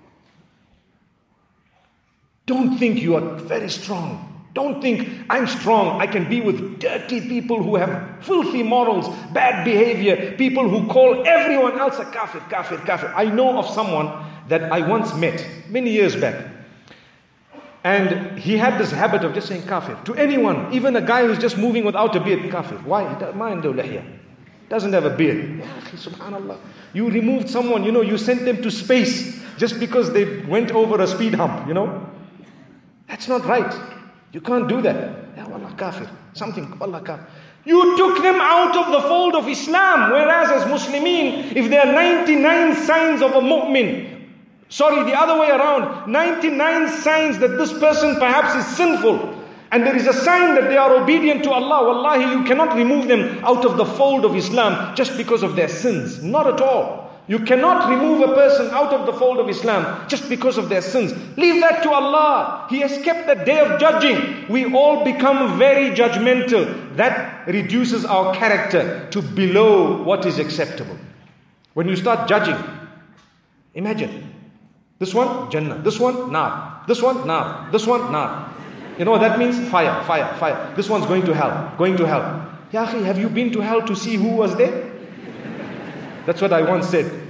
Speaker 1: Don't think you are very strong. Don't think I'm strong. I can be with dirty people who have filthy morals, bad behavior, people who call everyone else a kafir, kafir, kafir. I know of someone that I once met many years back. And he had this habit of just saying kafir to anyone, even a guy who's just moving without a beard, kafir. Why? He doesn't have a beard. Subhanallah. You removed someone, you know, you sent them to space just because they went over a speed hump, you know. That's not right. You can't do that. Ya wallah kafir. Something, wallah kafir. You took them out of the fold of Islam. Whereas as Muslimin, if there are ninety-nine signs of a mu'min, sorry, the other way around, ninety-nine signs that this person perhaps is sinful, and there is a sign that they are obedient to Allah, wallahi, you cannot remove them out of the fold of Islam just because of their sins. Not at all. You cannot remove a person out of the fold of Islam just because of their sins. Leave that to Allah. He has kept the day of judging. We all become very judgmental. That reduces our character to below what is acceptable. When you start judging, imagine, this one, Jannah. This one, Nar. This one, Nar. This one, Nar. You know what that means? Fire, fire, fire. This one's going to hell, going to hell. Ya akhi, have you been to hell to see who was there? That's what I once said.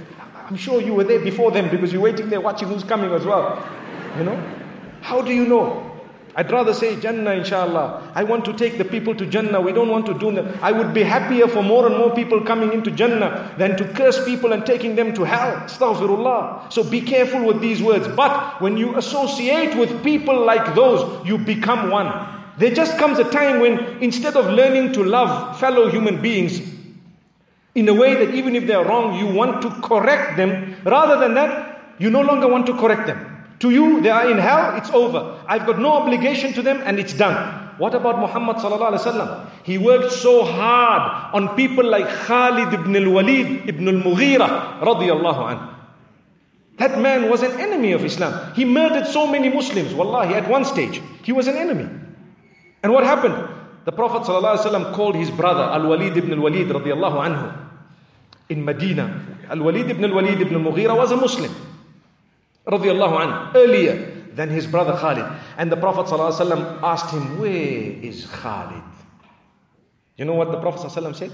Speaker 1: I'm sure you were there before them because you're waiting there watching who's coming as well. You know? How do you know? I'd rather say Jannah, inshallah. I want to take the people to Jannah. We don't want to do that. I would be happier for more and more people coming into Jannah than to curse people and taking them to hell. Astaghfirullah. So be careful with these words. But when you associate with people like those, you become one. There just comes a time when instead of learning to love fellow human beings in a way that even if they're wrong, you want to correct them. Rather than that, you no longer want to correct them. To you, they are in hell, it's over. I've got no obligation to them and it's done. What about Muhammad sallallahu alaihi wasallam? He worked so hard on people like Khalid ibn al-Walid ibn al-Mughira radiyallahu anhu. That man was an enemy of Islam. He murdered so many Muslims. Wallahi, at one stage, he was an enemy. And what happened? The Prophet sallallahu alaihi wasallam called his brother Al-Walid ibn al-Walid radiyallahu anhu in Medina. Al-Walid ibn al-Walid ibn al-Mughira was a Muslim radiyallahu anhu, earlier than his brother Khalid. And the Prophet ﷺ asked him, where is Khalid? You know what the Prophet ﷺ said?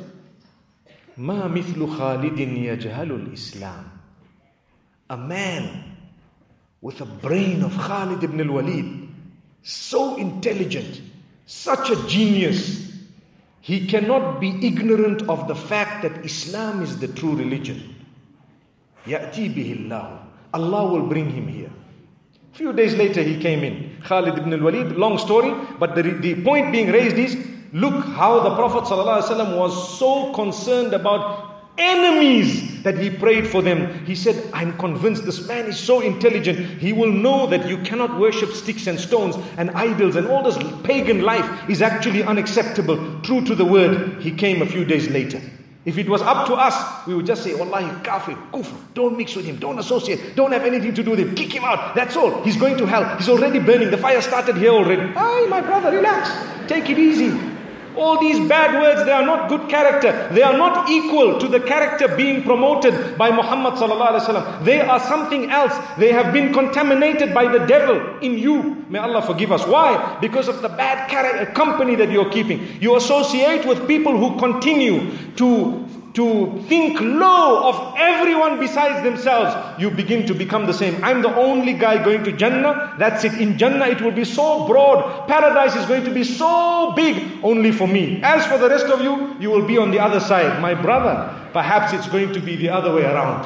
Speaker 1: Ma mithlu Khalidin yajhalul Islam. A man with a brain of Khalid ibn al-Walid, so intelligent, such a genius, he cannot be ignorant of the fact that Islam is the true religion. Ya'ti bihi Allah. Allah will bring him here. A few days later he came in. Khalid ibn al-Walid, long story, but the, the point being raised is, look how the Prophet ﷺ was so concerned about enemies that he prayed for them. He said, I'm convinced this man is so intelligent, he will know that you cannot worship sticks and stones and idols and all this pagan life is actually unacceptable. True to the word, he came a few days later. If it was up to us, we would just say, Wallahi, kafir, kufr, don't mix with him, don't associate, don't have anything to do with him, kick him out, that's all. He's going to hell, he's already burning, the fire started here already. Aye, my brother, relax, take it easy. All these bad words, they are not good character. They are not equal to the character being promoted by Muhammad sallallahu alaihi wasallam. They are something else. They have been contaminated by the devil in you. May Allah forgive us. Why? Because of the bad character, company that you're keeping. You associate with people who continue to to think low of everyone besides themselves. You begin to become the same. I'm the only guy going to Jannah. That's it. In Jannah it will be so broad. Paradise is going to be so big only for me. As for the rest of you, you will be on the other side. My brother, perhaps it's going to be the other way around.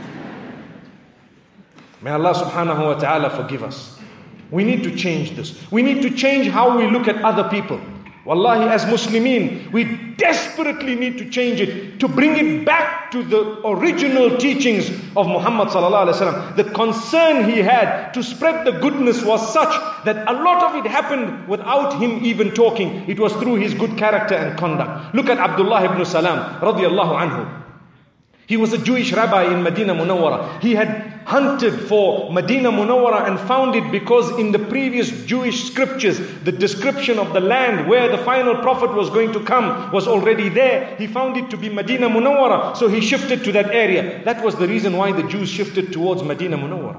Speaker 1: May Allah subhanahu wa ta'ala forgive us. We need to change this. We need to change how we look at other people. Wallahi, as Muslimin, we desperately need to change it, to bring it back to the original teachings of Muhammad sallallahu alaihi wasallam. The concern he had to spread the goodness was such that a lot of it happened without him even talking. It was through his good character and conduct. Look at Abdullah ibn Salam radiyallahu anhu. He was a Jewish rabbi in Medina Munawwara. He had hunted for Medina Munawwara and found it because in the previous Jewish scriptures, the description of the land where the final prophet was going to come was already there. He found it to be Medina Munawwara, so he shifted to that area. That was the reason why the Jews shifted towards Medina Munawwara.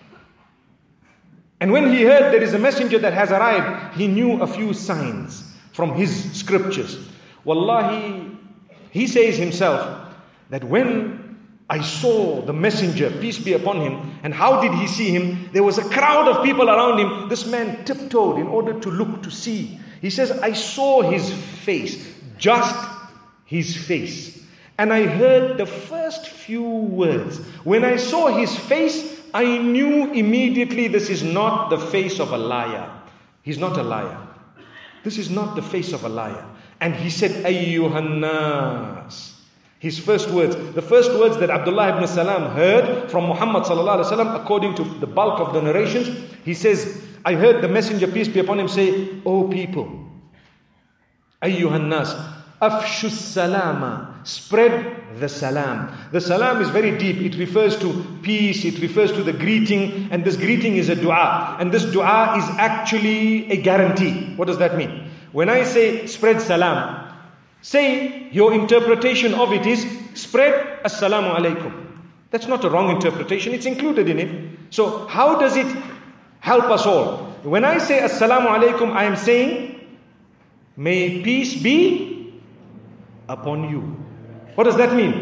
Speaker 1: And when he heard there is a messenger that has arrived, he knew a few signs from his scriptures. Wallahi, he says himself, that when I saw the messenger, peace be upon him, and how did he see him? There was a crowd of people around him. This man tiptoed in order to look, to see. He says, I saw his face, just his face. And I heard the first few words. When I saw his face, I knew immediately this is not the face of a liar. He's not a liar. This is not the face of a liar. And he said, Ayyuhan nas. His first words, the first words that Abdullah ibn Salam heard from Muhammad sallallahu alaihi wasallam, according to the bulk of the narrations, he says, I heard the messenger, peace be upon him, say, O people, Ayyuhan nas, afshu salama, spread the salam. The salam is very deep. It refers to peace, it refers to the greeting, and this greeting is a dua. And this dua is actually a guarantee. What does that mean? When I say spread salam, say your interpretation of it is spread assalamu alaikum. That's not a wrong interpretation, it's included in it. So how does it help us all? When I say assalamu alaikum, I am saying, may peace be upon you. What does that mean?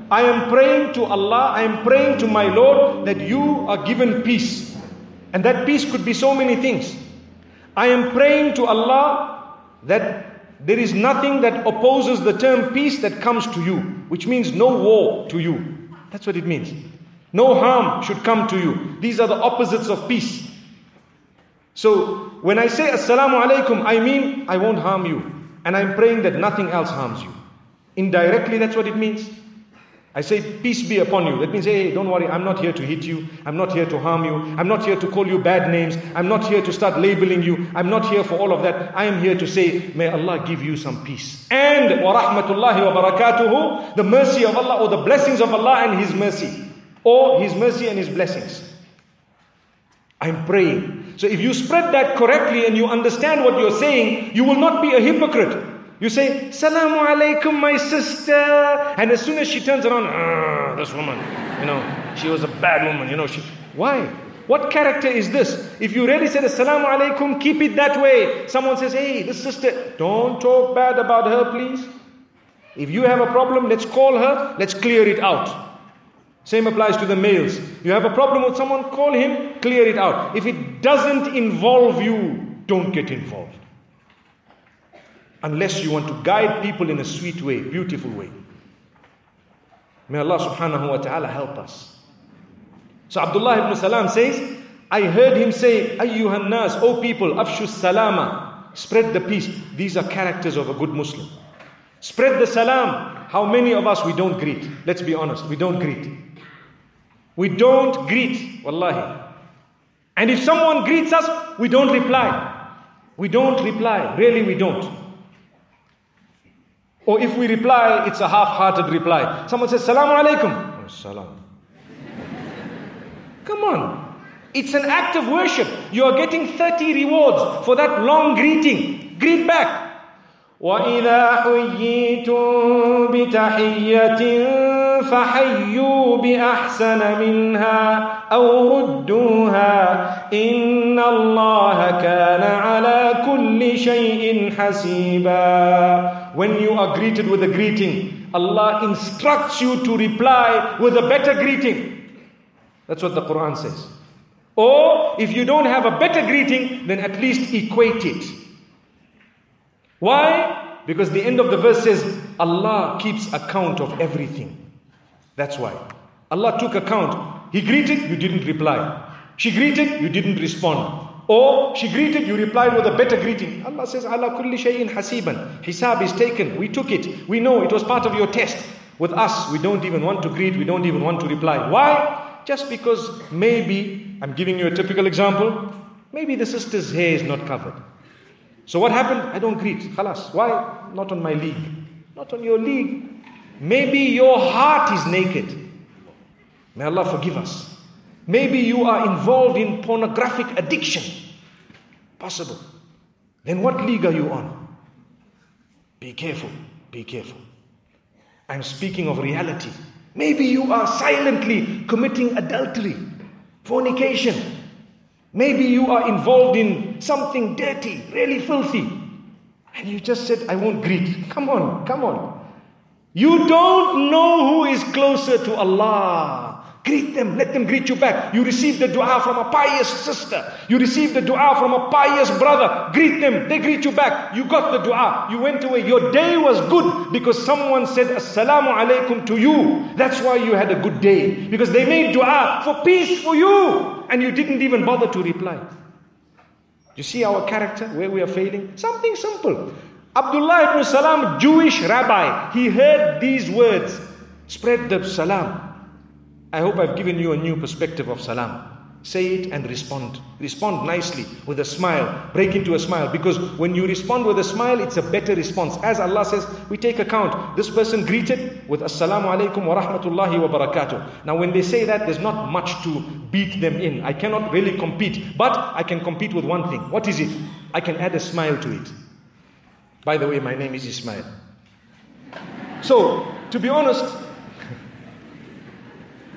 Speaker 1: I am praying to Allah, I am praying to my Lord that you are given peace. And that peace could be so many things. I am praying to Allah that there is nothing that opposes the term peace that comes to you, which means no war to you. That's what it means. No harm should come to you. These are the opposites of peace. So when I say Assalamu alaikum, I mean I won't harm you. And I'm praying that nothing else harms you. Indirectly, that's what it means. I say peace be upon you. That means, hey, don't worry, I'm not here to hit you. I'm not here to harm you. I'm not here to call you bad names. I'm not here to start labeling you. I'm not here for all of that. I am here to say, may Allah give you some peace. And wa rahmatullahi wa barakatuhu, the mercy of Allah, or the blessings of Allah and His mercy. Or His mercy and His blessings. I'm praying. So if you spread that correctly and you understand what you're saying, you will not be a hypocrite. You say, Salamu alaikum, my sister. And as soon as she turns around, ah, this woman, you know, she was a bad woman, you know. She, why? What character is this? If you really said Assalamu alaikum, keep it that way. Someone says, hey, this sister, don't talk bad about her, please. If you have a problem, let's call her, let's clear it out. Same applies to the males. You have a problem with someone, call him, clear it out. If it doesn't involve you, don't get involved. Unless you want to guide people in a sweet way, beautiful way. May Allah subhanahu wa ta'ala help us. So Abdullah ibn Salam says, I heard him say, Ayyuhan nas, O people, afshu salama, spread the peace. These are characters of a good Muslim. Spread the salam. How many of us we don't greet? Let's be honest, we don't greet. We don't greet, wallahi. And if someone greets us, we don't reply. We don't reply, really we don't. Or if we reply, it's a half-hearted reply. Someone says, Salamu alaikum. Oh, salam. Come on. It's an act of worship. You are getting thirty rewards for that long greeting. Greet back. وَإِذَا حُيِّيتُم بِتَحِيَّةٍ فَحَيُّوا بِأَحْسَنَ مِنْهَا أَوْ رُدُّوهَا إِنَّ اللَّهَ كَانَ عَلَى كُلِّ شَيْءٍ حَسِيبًا. When you are greeted with a greeting, Allah instructs you to reply with a better greeting. That's what the Quran says. Or if you don't have a better greeting, then at least equate it. Why? Because the end of the verse says, Allah keeps account of everything. That's why. Allah took account. He greeted, you didn't reply. She greeted, you didn't respond. Or she greeted, you replied with a better greeting. Allah says, Ala kulli shay'in hasiban. Hisab is taken. We took it. We know it was part of your test. With us, we don't even want to greet. We don't even want to reply. Why? Just because maybe, I'm giving you a typical example, maybe the sister's hair is not covered. So what happened? I don't greet. Khalas. Why? Not on my league. Not on your league. Maybe your heart is naked. May Allah forgive us. Maybe you are involved in pornographic addiction. Possible. Then what league are you on? Be careful. Be careful. I'm speaking of reality. Maybe you are silently committing adultery, fornication. Maybe you are involved in something dirty, really filthy. And you just said, I won't greet. Come on, come on. You don't know who is closer to Allah. Greet them, let them greet you back. You received the dua from a pious sister. You received the dua from a pious brother. Greet them, they greet you back. You got the dua, you went away. Your day was good because someone said Assalamu alaikum to you. That's why you had a good day. Because they made dua for peace for you. And you didn't even bother to reply. You see our character, where we are failing? Something simple. Abdullah ibn Salam, Jewish rabbi, he heard these words. Spread the salam. I hope I've given you a new perspective of salam. Say it and respond. Respond nicely with a smile. Break into a smile. Because when you respond with a smile, it's a better response. As Allah says, we take account. This person greeted with Assalamu alaikum wa rahmatullahi wa barakatuh. Now when they say that, there's not much to beat them in. I cannot really compete. But I can compete with one thing. What is it? I can add a smile to it. By the way, my name is Ismail. So, to be honest,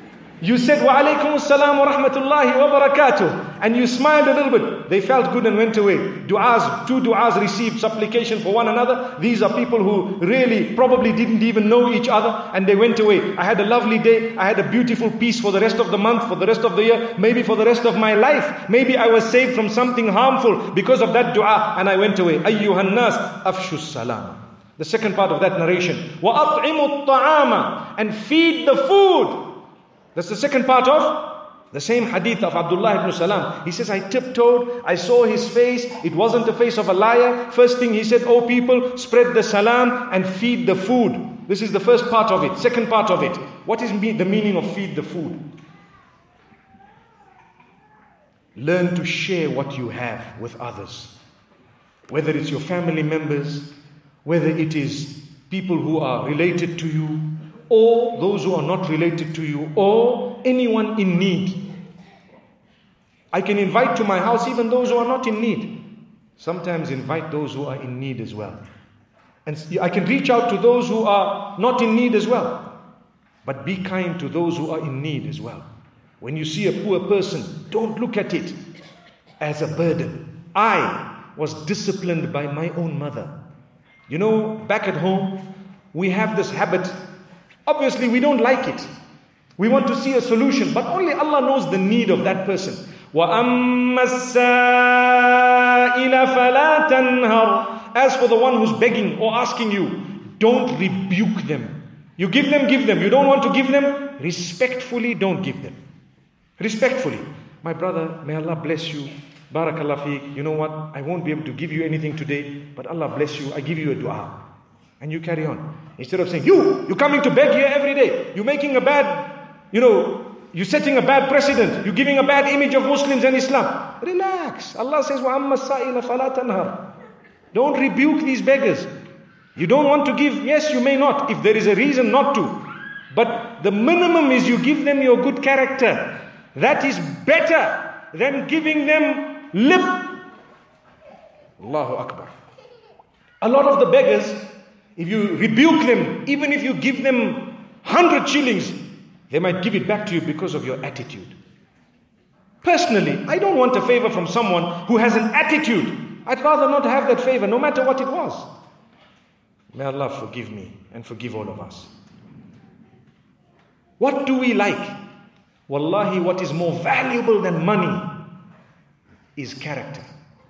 Speaker 1: You said, wa alaykum assalam wa rahmatullahi wa barakatuh, and you smiled a little bit. They felt good and went away. Du'as, two du'as received supplication for one another. These are people who really probably didn't even know each other, and they went away. I had a lovely day. I had a beautiful peace for the rest of the month, for the rest of the year, maybe for the rest of my life. Maybe I was saved from something harmful because of that dua, and I went away. Ayyuhan nas, afshu salam. The second part of that narration. Wa at'imu at-ta'ama, and feed the food. That's the second part of the same hadith of Abdullah ibn Salam. He says, I tiptoed, I saw his face. It wasn't the face of a liar. First thing he said, oh people, spread the salam and feed the food. This is the first part of it. Second part of it. What is the meaning of feed the food? Learn to share what you have with others. Whether it's your family members, whether it is people who are related to you, or those who are not related to you, or anyone in need. I can invite to my house even those who are not in need. Sometimes invite those who are in need as well. And I can reach out to those who are not in need as well. But be kind to those who are in need as well. When you see a poor person, don't look at it as a burden. I was disciplined by my own mother. You know, back at home, we have this habit. Obviously, we don't like it. We want to see a solution, but only Allah knows the need of that person. وَأَمَّا السَّائِلَ فَلَا تَنْهَرْ. As for the one who's begging or asking you, don't rebuke them. You give them, give them. You don't want to give them, respectfully don't give them. Respectfully. My brother, may Allah bless you. Barakallah feek. You know what? I won't be able to give you anything today, but Allah bless you. I give you a dua. And you carry on. Instead of saying, you, you're coming to beg here every day. You're making a bad, you know, you're setting a bad precedent. You're giving a bad image of Muslims and Islam. Relax. Allah says, وَأَمَّا السَّائِلَ فَلَا تَنْهَرْ. Don't rebuke these beggars. You don't want to give, yes, you may not, if there is a reason not to. But the minimum is you give them your good character. That is better than giving them lip. Allahu Akbar. A lot of the beggars, if you rebuke them, even if you give them one hundred shillings, they might give it back to you because of your attitude. Personally, I don't want a favor from someone who has an attitude. I'd rather not have that favor, no matter what it was. May Allah forgive me and forgive all of us. What do we like? Wallahi, what is more valuable than money is character.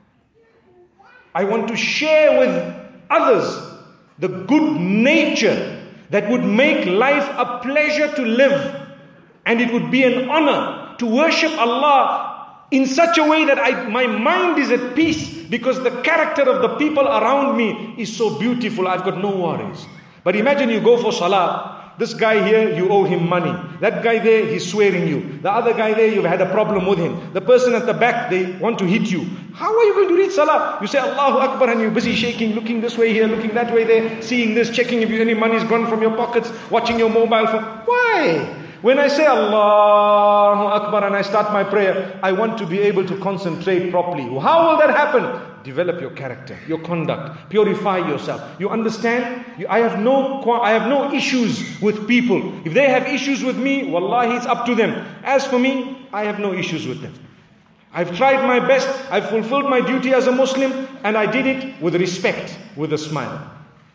Speaker 1: I want to share with others the good nature that would make life a pleasure to live, and it would be an honor to worship Allah in such a way that I, my mind is at peace because the character of the people around me is so beautiful. I've got no worries. But imagine you go for salah. This guy here, you owe him money. That guy there, he's swearing you. The other guy there, you've had a problem with him. The person at the back, they want to hit you. How are you going to read salah? You say Allahu Akbar and you're busy shaking, looking this way here, looking that way there, seeing this, checking if any money's gone from your pockets, watching your mobile phone. Why? When I say Allahu Akbar and I start my prayer, I want to be able to concentrate properly. How will that happen? Develop your character, your conduct, purify yourself. You understand? You, I have no I have no issues with people. If they have issues with me, wallahi, it's up to them. As for me, I have no issues with them. I've tried my best. I've fulfilled my duty as a Muslim, and I did it with respect, with a smile.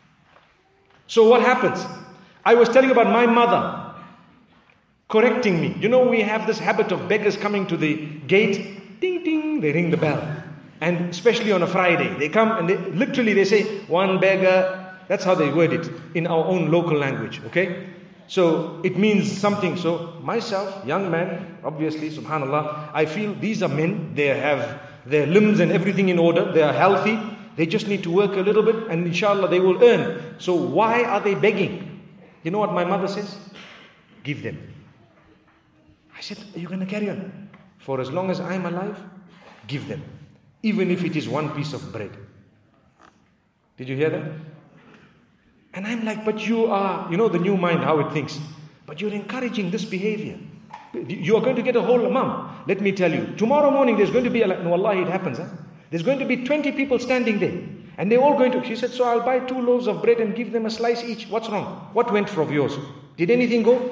Speaker 1: So what happens? I was telling about my mother correcting me. You know, we have this habit of beggars coming to the gate. Ding, ding, they ring the bell. And especially on a Friday, they come and they literally they say, one beggar. That's how they word it in our own local language, okay? So it means something. So myself, young man, obviously, subhanallah, I feel these are men. They have their limbs and everything in order. They are healthy. They just need to work a little bit and inshallah they will earn. So why are they begging? You know what my mother says? Give them. I said, are you going to carry on? For as long as I'm alive, give them. Even if it is one piece of bread. Did you hear that? And I'm like, but you are, you know the new mind, how it thinks. But you're encouraging this behavior. You are going to get a whole mum. Let me tell you, tomorrow morning there's going to be, a, no, wallahi, it happens. Huh? There's going to be twenty people standing there. And they're all going to, she said, so I'll buy two loaves of bread and give them a slice each. What's wrong? What went from yours? Did anything go?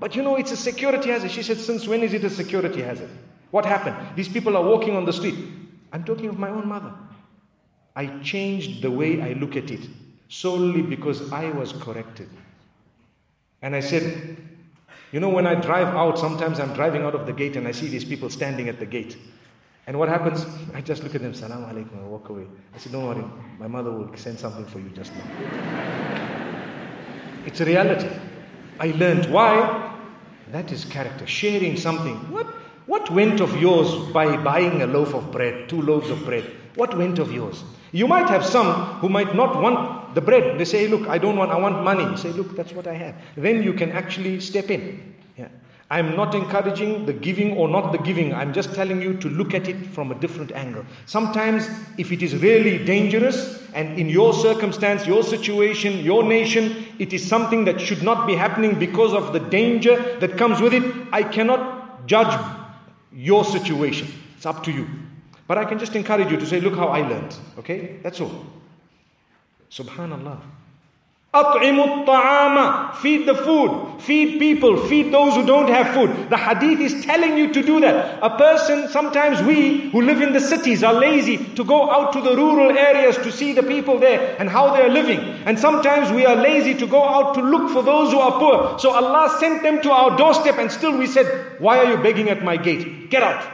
Speaker 1: But you know, it's a security hazard. She said, since when is it a security hazard? What happened? These people are walking on the street. I'm talking of my own mother. I changed the way I look at it solely because I was corrected. And I said, you know, when I drive out, sometimes I'm driving out of the gate and I see these people standing at the gate. And what happens? I just look at them, Salaam alaikum, and walk away. I said, don't worry, my mother will send something for you just now. It's a reality. I learned. Why? That is character. Sharing something. What, what went of yours by buying a loaf of bread, two loaves of bread? What went of yours? You might have some who might not want the bread. They say, look, I don't want, I want money. You say, look, that's what I have. Then you can actually step in. Yeah. I'm not encouraging the giving or not the giving. I'm just telling you to look at it from a different angle. Sometimes if it is really dangerous and in your circumstance, your situation, your nation, it is something that should not be happening because of the danger that comes with it, I cannot judge your situation. It's up to you. But I can just encourage you to say, look how I learned. Okay? That's all. Subhanallah. أطعموا الطعام. Feed the food. Feed people. Feed those who don't have food. The hadith is telling you to do that. A person, sometimes we who live in the cities are lazy to go out to the rural areas to see the people there and how they are living. And sometimes we are lazy to go out to look for those who are poor. So Allah sent them to our doorstep and still we said, why are you begging at my gate? Get out.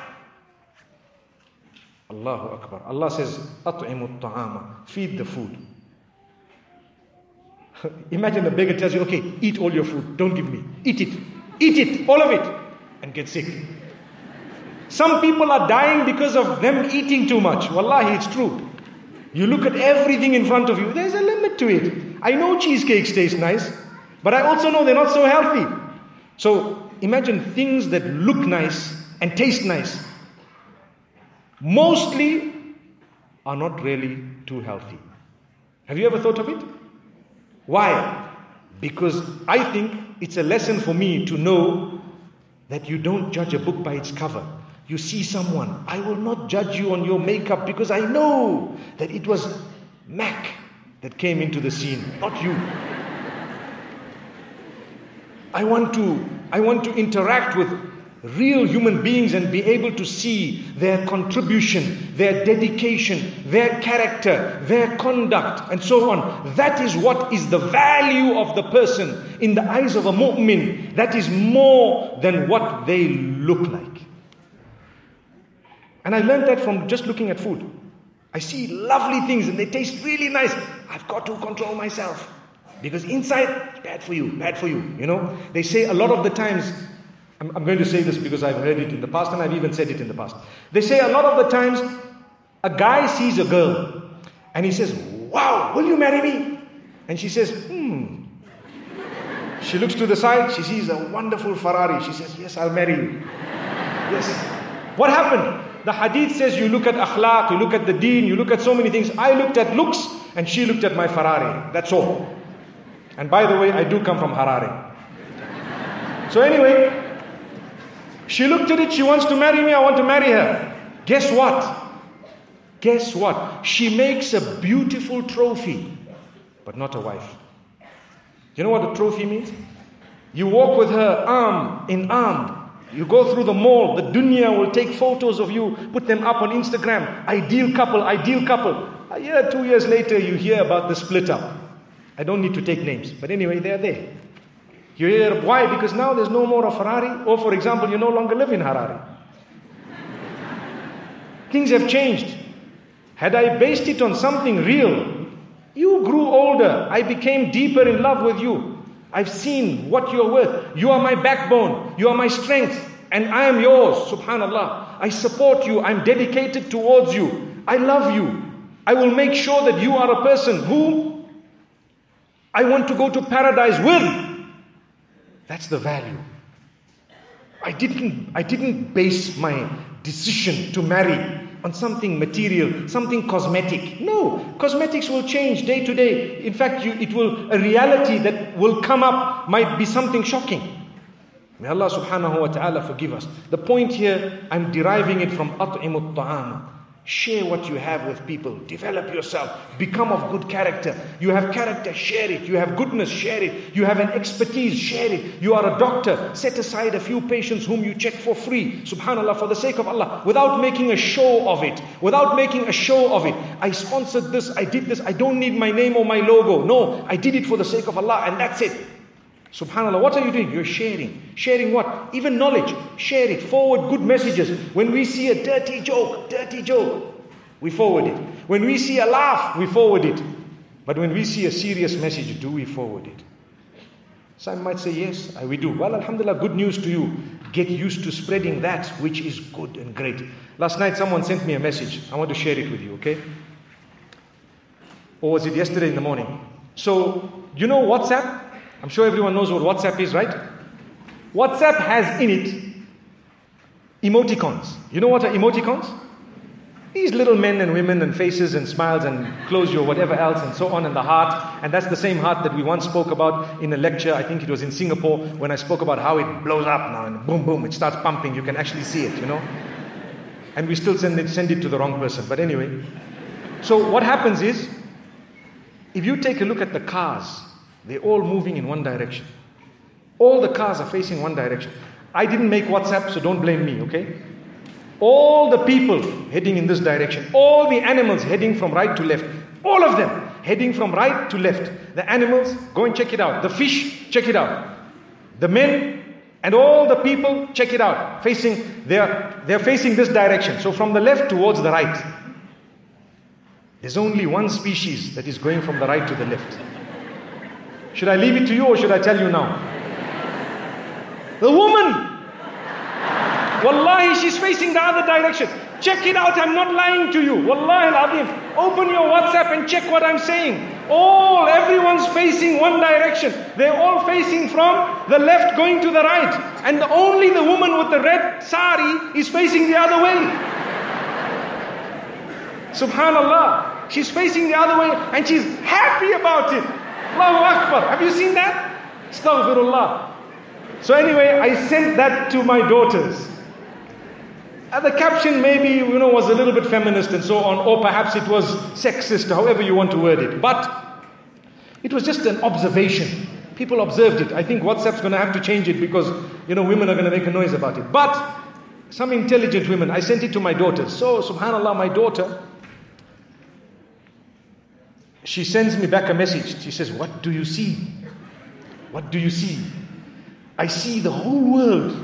Speaker 1: Allahu Akbar. Allah says, أطعموا الطعام. Feed the food. Imagine the beggar tells you, okay, eat all your food, don't give me. Eat it. Eat it, all of it, and get sick. Some people are dying because of them eating too much. Wallahi, it's true. You look at everything in front of you, there's a limit to it. I know cheesecakes taste nice, but I also know they're not so healthy. So imagine things that look nice and taste nice, mostly are not really too healthy. Have you ever thought of it? Why? Because I think it's a lesson for me to know that you don't judge a book by its cover. You see someone, I will not judge you on your makeup because I know that it was Mac that came into the scene, not you. I want to, I want to interact with real human beings and be able to see their contribution, their dedication, their character, their conduct, and so on. That is what is the value of the person in the eyes of a mu'min. That is more than what they look like. And I learned that from just looking at food. I see lovely things and they taste really nice. I've got to control myself because inside, it's bad for you, bad for you. You know, they say a lot of the times, I'm going to say this because I've heard it in the past and I've even said it in the past. They say a lot of the times, a guy sees a girl and he says, wow, will you marry me? And she says, hmm. She looks to the side, she sees a wonderful Ferrari. She says, yes, I'll marry you. Yes. What happened? The hadith says you look at akhlaq, you look at the deen, you look at so many things. I looked at looks and she looked at my Ferrari. That's all. And by the way, I do come from Harare. So anyway, she looked at it, she wants to marry me, I want to marry her. Guess what? Guess what? She makes a beautiful trophy, but not a wife. You know what a trophy means? You walk with her arm in arm. You go through the mall, the dunya will take photos of you, put them up on Instagram. Ideal couple, ideal couple. A year, two years later, you hear about the split up. I don't need to take names, but anyway, they're there. You hear why? Because now there's no more a Ferrari, or for example, you no longer live in Harare. Things have changed. Had I based it on something real, you grew older. I became deeper in love with you. I've seen what you're worth. You are my backbone. You are my strength. And I am yours. Subhanallah. I support you. I'm dedicated towards you. I love you. I will make sure that you are a person who I want to go to paradise with. That's the value. I didn't, I didn't base my decision to marry on something material, something cosmetic. No, cosmetics will change day to day. In fact, you, it will, a reality that will come up might be something shocking. May Allah subhanahu wa ta'ala forgive us. The point here, I'm deriving it from أطعموا الطعام. Share what you have with people. Develop yourself. Become of good character. You have character, share it. You have goodness, share it. You have an expertise, share it. You are a doctor. Set aside a few patients whom you check for free. Subhanallah, for the sake of Allah. Without making a show of it. Without making a show of it. I sponsored this, I did this. I don't need my name or my logo. No, I did it for the sake of Allah and that's it. Subhanallah, what are you doing? You're sharing. Sharing what? Even knowledge. Share it. Forward good messages. When we see a dirty joke, dirty joke, we forward it. When we see a laugh, we forward it. But when we see a serious message, do we forward it? Some might say, yes, we do. Well, alhamdulillah, good news to you. Get used to spreading that which is good and great. Last night, someone sent me a message. I want to share it with you, okay? Or was it yesterday in the morning? So, you know WhatsApp? I'm sure everyone knows what WhatsApp is, right? WhatsApp has in it emoticons. You know what are emoticons? These little men and women and faces and smiles and close your whatever else and so on, and the heart. And that's the same heart that we once spoke about in a lecture. I think it was in Singapore when I spoke about how it blows up now and boom, boom, it starts pumping. You can actually see it, you know. And we still send it, send it to the wrong person. But anyway. So what happens is, if you take a look at the cars, they're all moving in one direction. All the cars are facing one direction. I didn't make WhatsApp, so don't blame me, okay? All the people heading in this direction. All the animals heading from right to left. All of them heading from right to left. The animals, go and check it out. The fish, check it out. The men and all the people, check it out. Facing, they're, they're facing this direction. So from the left towards the right. There's only one species that is going from the right to the left. Should I leave it to you or should I tell you now? The woman. Wallahi, she's facing the other direction. Check it out, I'm not lying to you. Wallahi al-Azim. Open your WhatsApp and check what I'm saying. All, everyone's facing one direction. They're all facing from the left going to the right. And only the woman with the red sari is facing the other way. Subhanallah. She's facing the other way and she's happy about it. Allahu Akbar. Have you seen that? Astaghfirullah. So anyway, I sent that to my daughters. And the caption maybe, you know, was a little bit feminist and so on, or perhaps it was sexist, however you want to word it. But it was just an observation. People observed it. I think WhatsApp's going to have to change it because, you know, women are going to make a noise about it. But some intelligent women, I sent it to my daughters. So, subhanallah, my daughter, she sends me back a message. She says, what do you see? What do you see? I see the whole world.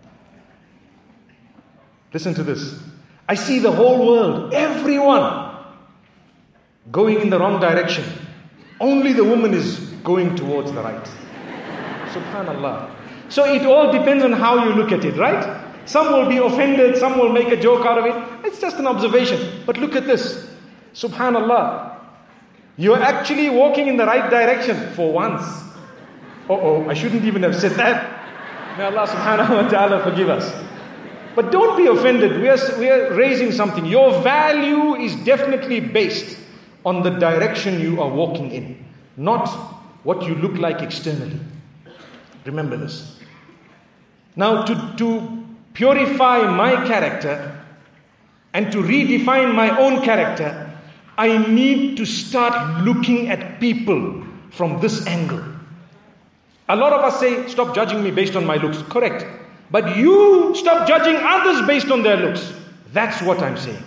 Speaker 1: Listen to this. I see the whole world, everyone going in the wrong direction. Only the woman is going towards the right. Subhanallah. So it all depends on how you look at it, right? Some will be offended, some will make a joke out of it. It's just an observation. But look at this. Subhanallah. You're actually walking in the right direction for once. Uh-oh, I shouldn't even have said that. May Allah subhanahu wa ta'ala forgive us. But don't be offended. We are, we are raising something. Your value is definitely based on the direction you are walking in, not what you look like externally. Remember this. Now, to, to purify my character and to redefine my own character, I need to start looking at people from this angle. A lot of us say, stop judging me based on my looks. Correct. But you stop judging others based on their looks. That's what I'm saying.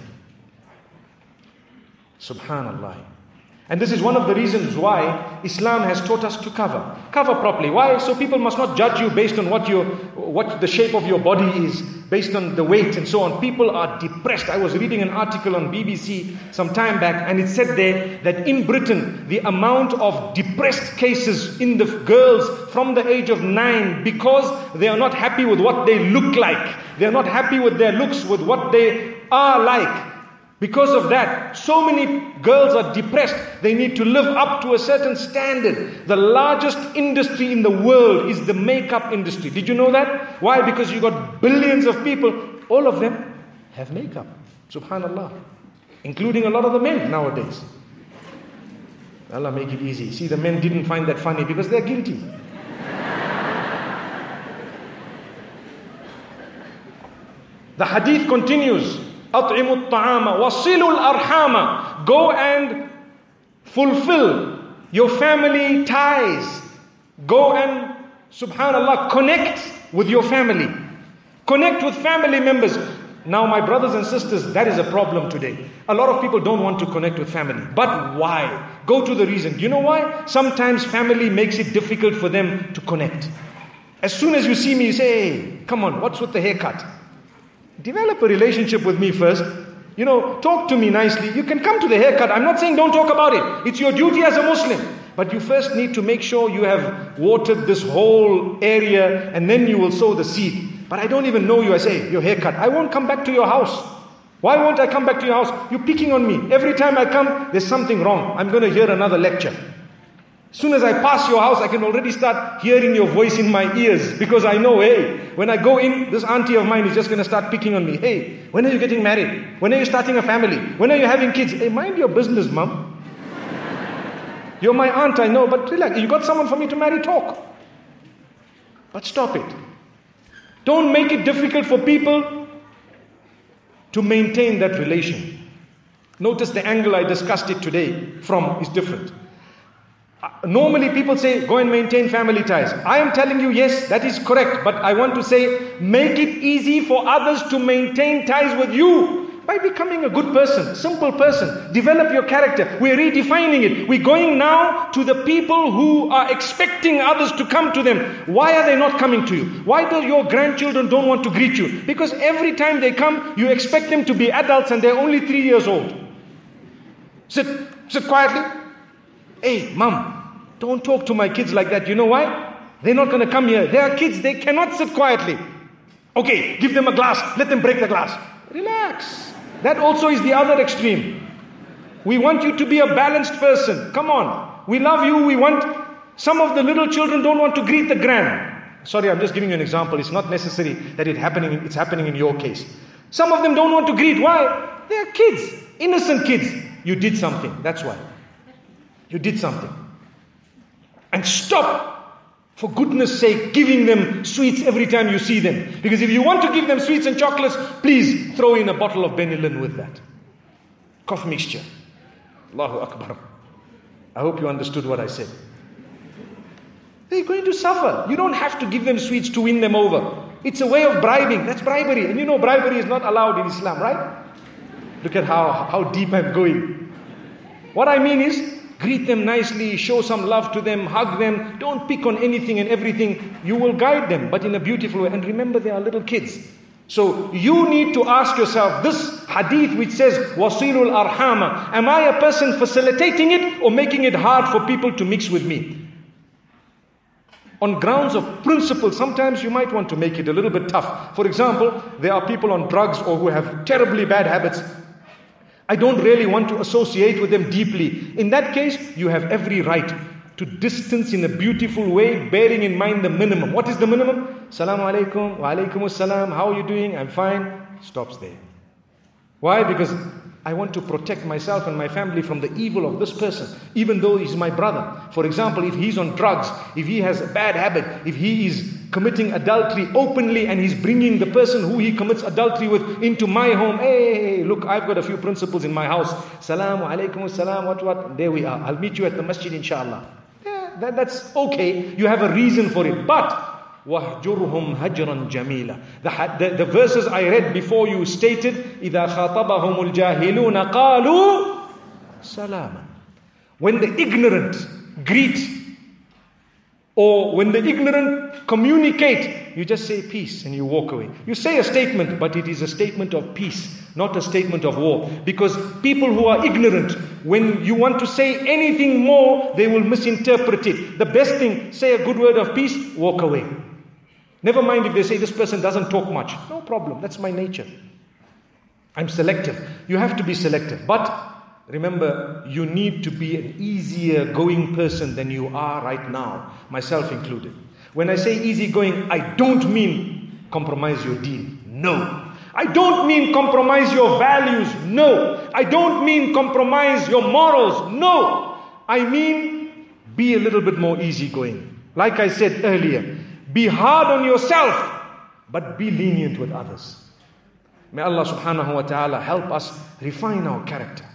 Speaker 1: Subhanallah. And this is one of the reasons why Islam has taught us to cover. Cover properly. Why? So people must not judge you based on what your, what the shape of your body is, based on the weight and so on. People are depressed. I was reading an article on B B C some time back, and it said there that in Britain, the amount of depressed cases in the girls from the age of nine, because they are not happy with what they look like. They are not happy with their looks, with what they are like. Because of that, so many girls are depressed. They need to live up to a certain standard. The largest industry in the world is the makeup industry. Did you know that? Why? Because you got billions of people. All of them have makeup. Subhanallah. Including a lot of the men nowadays. Allah make it easy. See, the men didn't find that funny because they're guilty. The hadith continues. أطعموا الطعام وصلوا الأرحام. Go and fulfill your family ties. Go and, subhanallah, connect with your family. Connect with family members. Now, my brothers and sisters, that is a problem today. A lot of people don't want to connect with family. But why? Go to the reason. You know why? Sometimes family makes it difficult for them to connect. As soon as you see me, you say, hey, come on, what's with the haircut? Develop a relationship with me first. You know, talk to me nicely. You can come to the haircut. I'm not saying don't talk about it. It's your duty as a Muslim. But you first need to make sure you have watered this whole area, and then you will sow the seed. But I don't even know you. I say, your haircut. I won't come back to your house. Why won't I come back to your house? You're picking on me. Every time I come, there's something wrong. I'm going to hear another lecture. As soon as I pass your house, I can already start hearing your voice in my ears. Because I know, hey, when I go in, this auntie of mine is just going to start picking on me. Hey, when are you getting married? When are you starting a family? When are you having kids? Hey, mind your business, mom. You're my aunt, I know, but relax. You got someone for me to marry, talk. But stop it. Don't make it difficult for people to maintain that relation. Notice the angle I discussed it today from is different. Normally people say, go and maintain family ties. I am telling you, yes, that is correct. But I want to say, make it easy for others to maintain ties with you. By becoming a good person, simple person. Develop your character. We're redefining it. We're going now to the people who are expecting others to come to them. Why are they not coming to you? Why do your grandchildren don't want to greet you? Because every time they come, you expect them to be adults and they're only three years old. Sit, sit quietly. Hey, mom, don't talk to my kids like that. You know why? They're not going to come here. They are kids. They cannot sit quietly. Okay, give them a glass. Let them break the glass. Relax. That also is the other extreme. We want you to be a balanced person. Come on. We love you. We want... Some of the little children don't want to greet the grand. Sorry, I'm just giving you an example. It's not necessary that it happening, it's happening in your case. Some of them don't want to greet. Why? They're kids. Innocent kids. You did something. That's why. You did something. And stop, for goodness sake, giving them sweets every time you see them. Because if you want to give them sweets and chocolates, please throw in a bottle of Benylin with that. Cough mixture. Allahu Akbar. I hope you understood what I said. They're going to suffer. You don't have to give them sweets to win them over. It's a way of bribing. That's bribery. And you know bribery is not allowed in Islam, right? Look at how, how deep I'm going. What I mean is, greet them nicely, show some love to them, hug them. Don't pick on anything and everything. You will guide them, but in a beautiful way. And remember, they are little kids. So you need to ask yourself, this hadith which says, wasilul arhama, am I a person facilitating it or making it hard for people to mix with me? On grounds of principle, sometimes you might want to make it a little bit tough. For example, there are people on drugs or who have terribly bad habits. I don't really want to associate with them deeply. In that case, you have every right to distance in a beautiful way, bearing in mind the minimum. What is the minimum? Assalamu alaikum, wa alaikum assalam, how are you doing? I'm fine. Stops there. Why? Because I want to protect myself and my family from the evil of this person, even though he's my brother. For example, if he's on drugs, if he has a bad habit, if he is committing adultery openly and he's bringing the person who he commits adultery with into my home, hey, look, I've got a few principles in my house. Salamu alaikum salam, what, what? There we are. I'll meet you at the masjid, inshallah. Yeah, that, that's okay. You have a reason for it. But وَهْجُرْهُمْ هَجْرًا جَمِيلًا. The, the, the verses I read before you stated, إِذَا خَاطَبَهُمُ الْجَاهِلُونَ قَالُوا سَلَامًا. When the ignorant greet, or when the ignorant communicate, you just say peace and you walk away. You say a statement, but it is a statement of peace, not a statement of war. Because people who are ignorant, when you want to say anything more, they will misinterpret it. The best thing, say a good word of peace, walk away. Never mind if they say this person doesn't talk much. No problem, that's my nature. I'm selective. You have to be selective. But remember, you need to be an easier going person than you are right now, myself included. When I say easy going, I don't mean compromise your deen. No. I don't mean compromise your values. No. I don't mean compromise your morals. No. I mean be a little bit more easygoing. Like I said earlier, be hard on yourself, but be lenient with others. May Allah subhanahu wa ta'ala help us refine our character.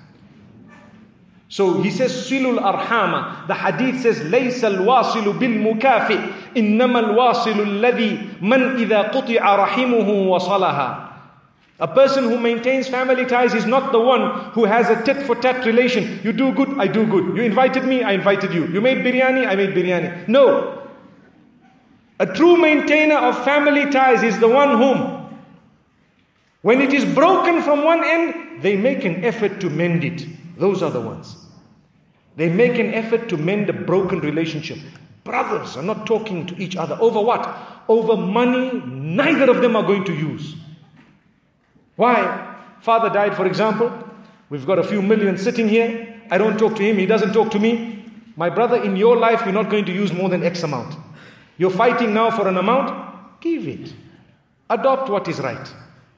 Speaker 1: So he says, Silul Arhama. The hadith says, Laysa al-wasilu bil-mukafi, innama al-wasilu alladhi man idha quti'a rahimuhu wasalaha. A person who maintains family ties is not the one who has a tit-for-tat relation. You do good, I do good. You invited me, I invited you. You made biryani, I made biryani. No. A true maintainer of family ties is the one whom, when it is broken from one end, they make an effort to mend it. Those are the ones. They make an effort to mend a broken relationship. Brothers are not talking to each other. Over what? Over money neither of them are going to use. Why? Father died, for example. We've got a few million sitting here. I don't talk to him. He doesn't talk to me. My brother, in your life, you're not going to use more than X amount. You're fighting now for an amount. Give it. Adopt what is right.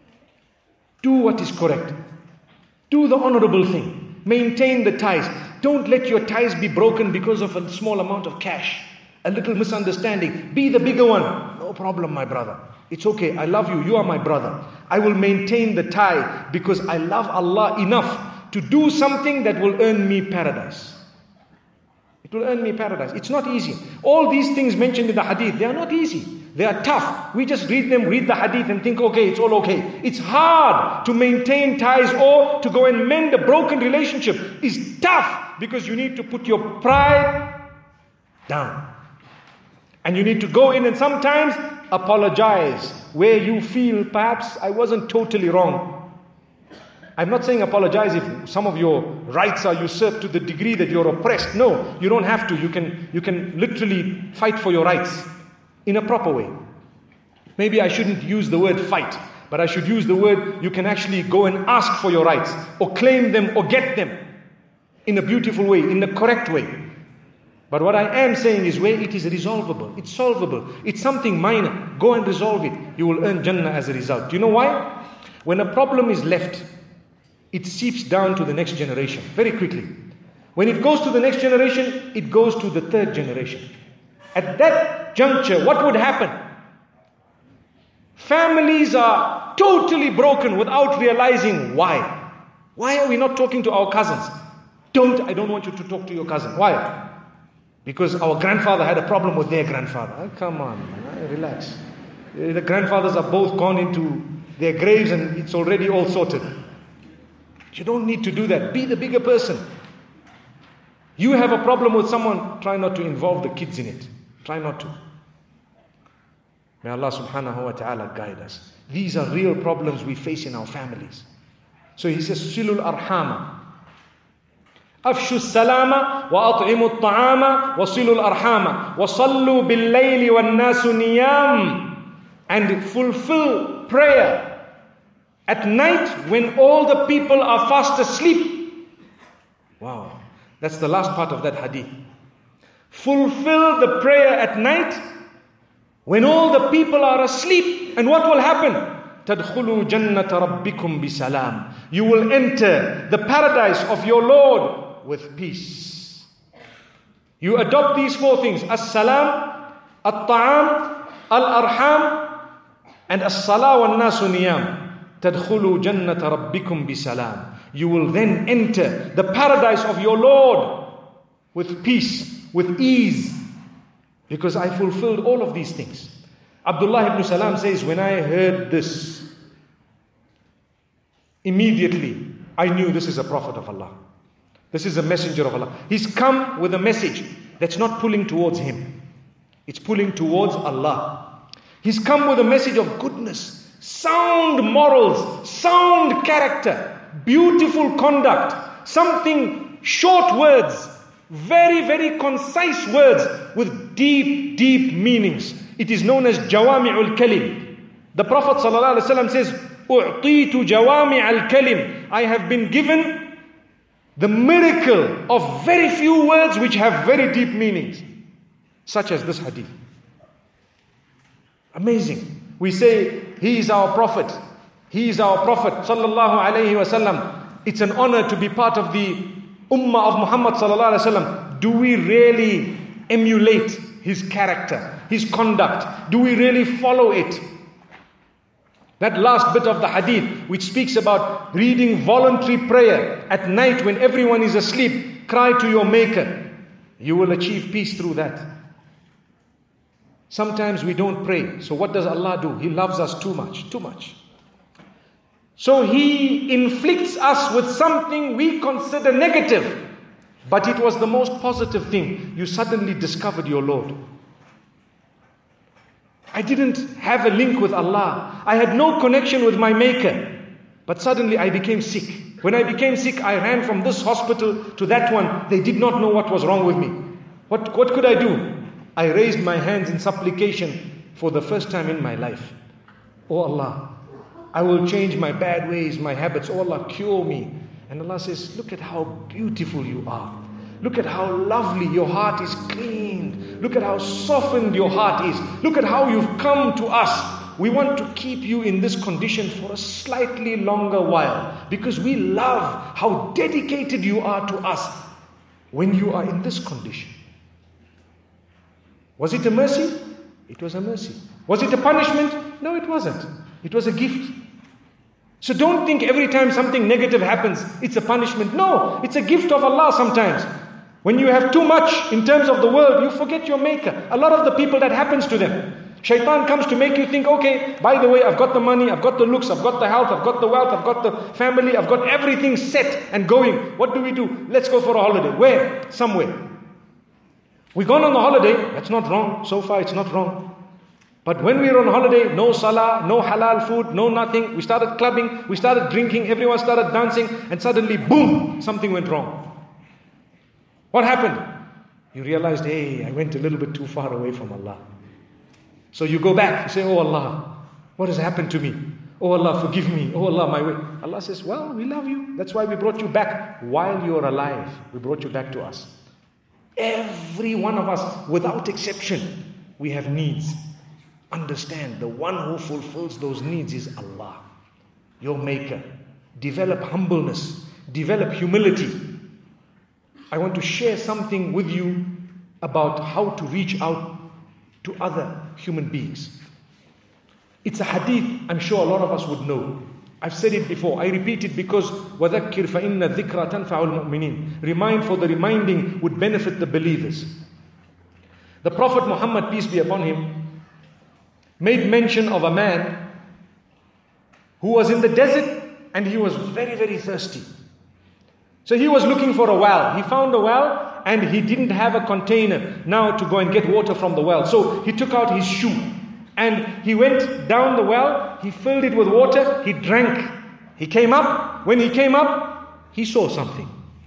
Speaker 1: Do what is correct. Do the honorable thing. Maintain the ties. Don't let your ties be broken because of a small amount of cash. A little misunderstanding. Be the bigger one. No problem, my brother. It's okay. I love you. You are my brother. I will maintain the tie because I love Allah enough to do something that will earn me paradise. It will earn me paradise. It's not easy. All these things mentioned in the hadith, they are not easy. They are tough. We just read them, read the hadith and think, okay, it's all okay. It's hard to maintain ties or to go and mend a broken relationship. It's tough because you need to put your pride down. And you need to go in and sometimes apologize where you feel perhaps I wasn't totally wrong. I'm not saying apologize if some of your rights are usurped to the degree that you're oppressed. No, you don't have to. You can, you can literally fight for your rights in a proper way. Maybe I shouldn't use the word fight, but I should use the word you can actually go and ask for your rights or claim them or get them in a beautiful way, in the correct way. But what I am saying is where it is resolvable, it's solvable, it's something minor, go and resolve it. You will earn Jannah as a result. Do you know why? When a problem is left, it seeps down to the next generation very quickly. When it goes to the next generation, it goes to the third generation. At that juncture, what would happen? Families are totally broken without realizing why. Why are we not talking to our cousins? Don't, I don't want you to talk to your cousin. Why? Because our grandfather had a problem with their grandfather. Oh, come on, man. Relax. The grandfathers are both gone into their graves and it's already all sorted. You don't need to do that. Be the bigger person. You have a problem with someone, try not to involve the kids in it. Try not to. May Allah subhanahu wa ta'ala guide us. These are real problems we face in our families. So he says, Silul Arhama. أفشوا السلام وأطعموا الطعام وصلوا الأرحام وصلوا بالليل والناس نيام. And fulfill prayer at night when all the people are fast asleep. Wow, that's the last part of that hadith. Fulfill the prayer at night when all the people are asleep. And what will happen? تَدْخُلُوا جَنَّةَ رَبِّكُمْ بِسَلَامٍ. You will enter the paradise of your Lord with peace. You adopt these four things: as-salam, at-ta'am, al-arham, and as-salah wan-nasu niyam. Tadkhulu jannata rabbikum bisalam. You will then enter the paradise of your Lord with peace, with ease, because I fulfilled all of these things. Abdullah ibn Salam says, when I heard this, immediately I knew this is a prophet of Allah. This is a messenger of Allah. He's come with a message that's not pulling towards him. It's pulling towards Allah. He's come with a message of goodness, sound morals, sound character, beautiful conduct, something short words, very, very concise words with deep, deep meanings. It is known as Jawami'ul Kalim. The Prophet ﷺ says, أُعْطِيتُ جَوَامِعَ الْكَلِمِ. I have been given the miracle of very few words which have very deep meanings, such as this hadith. Amazing. We say, he is our prophet. He is our prophet, sallallahu alayhi wasallam. It's an honor to be part of the ummah of Muhammad sallallahu alayhi wasallam. Do we really emulate his character, his conduct? Do we really follow it? That last bit of the hadith, which speaks about reading voluntary prayer at night when everyone is asleep, cry to your Maker. You will achieve peace through that. Sometimes we don't pray. So what does Allah do? He loves us too much, too much. So He inflicts us with something we consider negative. But it was the most positive thing. You suddenly discovered your Lord. I didn't have a link with Allah. I had no connection with my Maker. But suddenly I became sick. When I became sick, I ran from this hospital to that one. They did not know what was wrong with me. What, what could I do? I raised my hands in supplication for the first time in my life. Oh Allah, I will change my bad ways, my habits. Oh Allah, cure me. And Allah says, look at how beautiful you are. Look at how lovely your heart is cleaned. Look at how softened your heart is. Look at how you've come to us. We want to keep you in this condition for a slightly longer while, because we love how dedicated you are to us when you are in this condition. Was it a mercy? It was a mercy. Was it a punishment? No, it wasn't. It was a gift. So don't think every time something negative happens, it's a punishment. No, it's a gift of Allah sometimes. When you have too much in terms of the world, you forget your Maker. A lot of the people, that happens to them. Shaitan comes to make you think, okay, by the way, I've got the money, I've got the looks, I've got the health, I've got the wealth, I've got the family, I've got everything set and going. What do we do? Let's go for a holiday. Where? Somewhere. We've gone on the holiday. That's not wrong. So far, it's not wrong. But when we were on holiday, no salah, no halal food, no nothing. We started clubbing, we started drinking, everyone started dancing, and suddenly, boom, something went wrong. What happened? You realized, hey, I went a little bit too far away from Allah. So you go back, you say, oh Allah, what has happened to me? Oh Allah, forgive me. Oh Allah, my way. Allah says, well, we love you. That's why we brought you back while you are alive. We brought you back to us. Every one of us, without exception, we have needs. Understand, the one who fulfills those needs is Allah, your Maker. Develop humbleness, develop humility. I want to share something with you about how to reach out to other human beings. It's a hadith I'm sure a lot of us would know. I've said it before. I repeat it because وَذَكِّرْ فَإِنَّ الذِّكْرَ تَنْفَعُ الْمُؤْمِنِينَ. Remind, for the reminding would benefit the believers. The Prophet Muhammad, peace be upon him, made mention of a man who was in the desert and he was very, very thirsty. So he was looking for a well. He found a well and he didn't have a container now to go and get water from the well. So he took out his shoe and he went down the well. He filled it with water. He drank. He came up. When he came up, he saw something.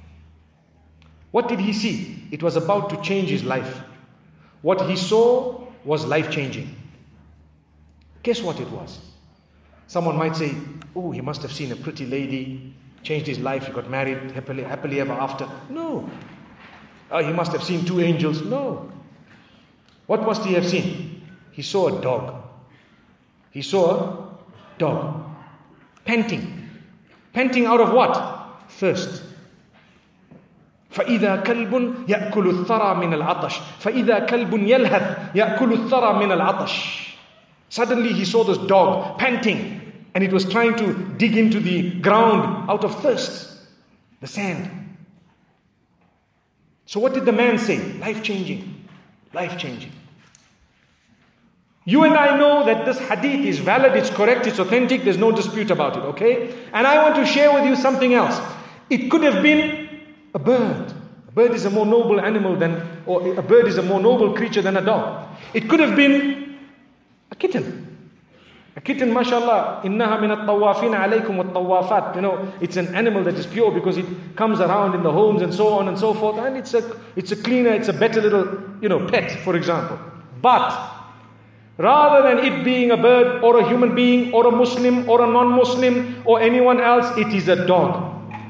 Speaker 1: What did he see? It was about to change his life. What he saw was life-changing. Guess what it was? Someone might say, oh, he must have seen a pretty lady, changed his life, he got married, happily, happily ever after. No. Oh, he must have seen two angels. No. What must he have seen? He saw a dog. He saw a dog. Panting. Panting out of what? Thirst. فإذا كلب يأكل الثرى من العطش فإذا كلب يلهث يأكل الثرى من العطش. Suddenly he saw this dog panting and it was trying to dig into the ground out of thirst, the sand. So what did the man say? Life-changing. Life-changing. You and I know that this hadith is valid, it's correct, it's authentic, there's no dispute about it, okay? And I want to share with you something else. It could have been a bird. A bird is a more noble animal than, or a bird is a more noble creature than a dog. It could have been a kitten. A kitten, mashallah, innaha min at-tawafina alaykum wat-tawafat. You know, it's an animal that is pure because it comes around in the homes and so on and so forth. And it's a, it's a cleaner, it's a better little, you know, pet, for example. But rather than it being a bird or a human being or a Muslim or a non-Muslim or anyone else, it is a dog.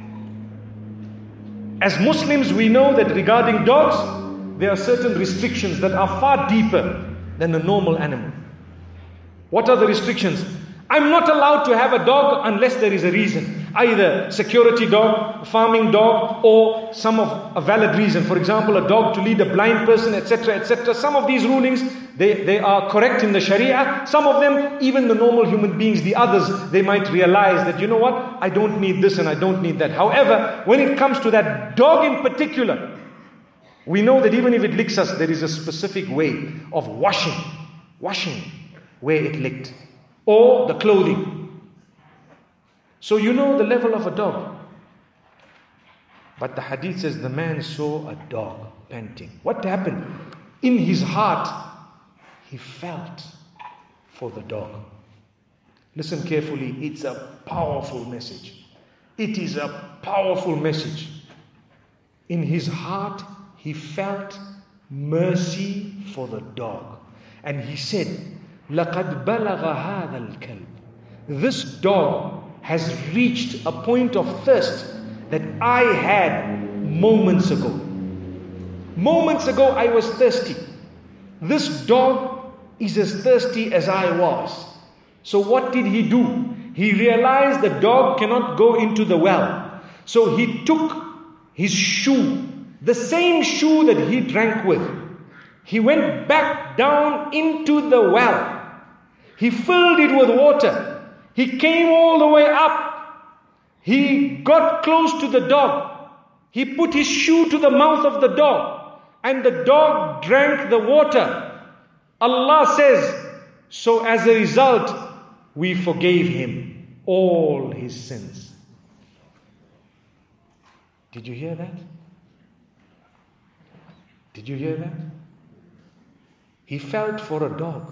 Speaker 1: As Muslims, we know that regarding dogs, there are certain restrictions that are far deeper than a normal animal. What are the restrictions? I'm not allowed to have a dog unless there is a reason. Either security dog, farming dog, or some of a valid reason. For example, a dog to lead a blind person, et cetera, et cetera. Some of these rulings, they, they are correct in the Sharia. Some of them, even the normal human beings, the others, they might realize that, you know what, I don't need this and I don't need that. However, when it comes to that dog in particular, we know that even if it licks us, there is a specific way of washing, washing where it licked. Or the clothing. So you know the level of a dog. But the hadith says the man saw a dog panting. What happened? In his heart, he felt for the dog. Listen carefully, it's a powerful message. It is a powerful message. In his heart, he felt mercy for the dog. And he said, لَقَدْ بَلَغَ هَذَا الْكَلْبِ. This dog has reached a point of thirst that I had moments ago. Moments ago I was thirsty. This dog is as thirsty as I was. So what did he do? He realized the dog cannot go into the well. So he took his shoe, the same shoe that he drank with. He went back down into the well. He filled it with water. He came all the way up. He got close to the dog. He put his shoe to the mouth of the dog. And the dog drank the water. Allah says, so as a result, we forgave him all his sins. Did you hear that? Did you hear that? He felt for a dog.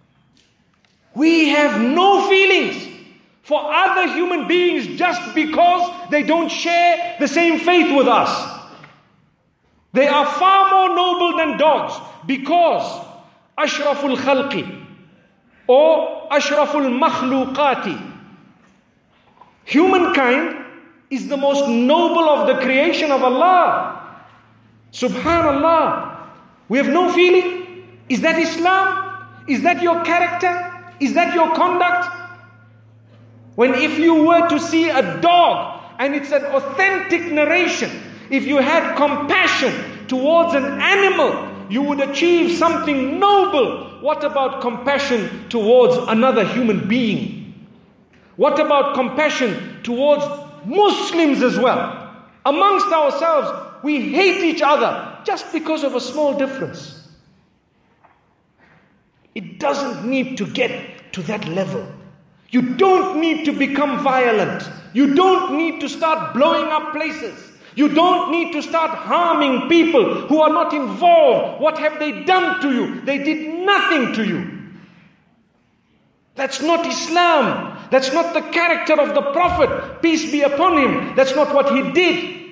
Speaker 1: We have no feelings for other human beings just because they don't share the same faith with us. They are far more noble than dogs because Ashraful Khalqi or Ashraful Makhluqati, humankind is the most noble of the creation of Allah. Subhanallah. We have no feeling. Is that Islam? Is that your character? Is that your conduct? When if you were to see a dog, and it's an authentic narration, if you had compassion towards an animal, you would achieve something noble. What about compassion towards another human being? What about compassion towards Muslims as well? Amongst ourselves, we hate each other just because of a small difference. It doesn't need to get to that level. You don't need to become violent. You don't need to start blowing up places. You don't need to start harming people who are not involved. What have they done to you? They did nothing to you. That's not Islam. That's not the character of the Prophet. Peace be upon him. That's not what he did.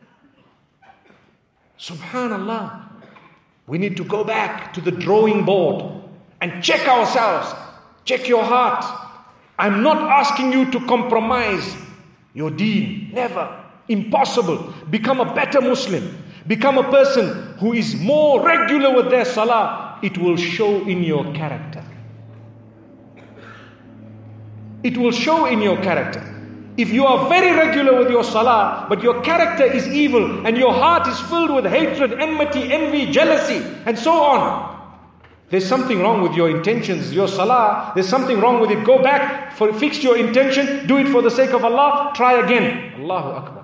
Speaker 1: Subhanallah. We need to go back to the drawing board and check ourselves. Check your heart. I'm not asking you to compromise your deen. Never. Impossible. Become a better Muslim. Become a person who is more regular with their salah. It will show in your character. It will show in your character. If you are very regular with your salah, but your character is evil and your heart is filled with hatred, enmity, envy, jealousy, and so on, there's something wrong with your intentions, your salah. There's something wrong with it. Go back, for, fix your intention, do it for the sake of Allah, try again. Allahu Akbar.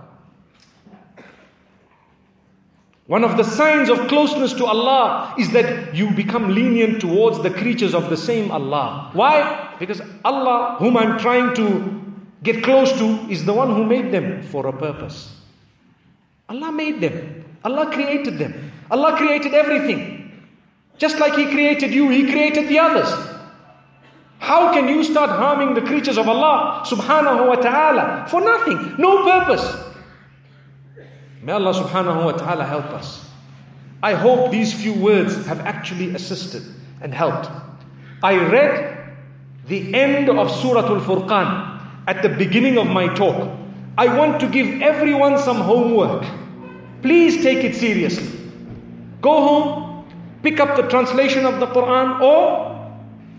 Speaker 1: One of the signs of closeness to Allah is that you become lenient towards the creatures of the same Allah. Why? Because Allah, whom I'm trying to get close to, is the one who made them for a purpose. Allah made them. Allah created them. Allah created everything. Just like He created you, He created the others. How can you start harming the creatures of Allah subhanahu wa ta'ala for nothing? No purpose. May Allah subhanahu wa ta'ala help us. I hope these few words have actually assisted and helped. I read the end of Surah Al-Furqan at the beginning of my talk. I want to give everyone some homework. Please take it seriously. Go home, pick up the translation of the Quran, or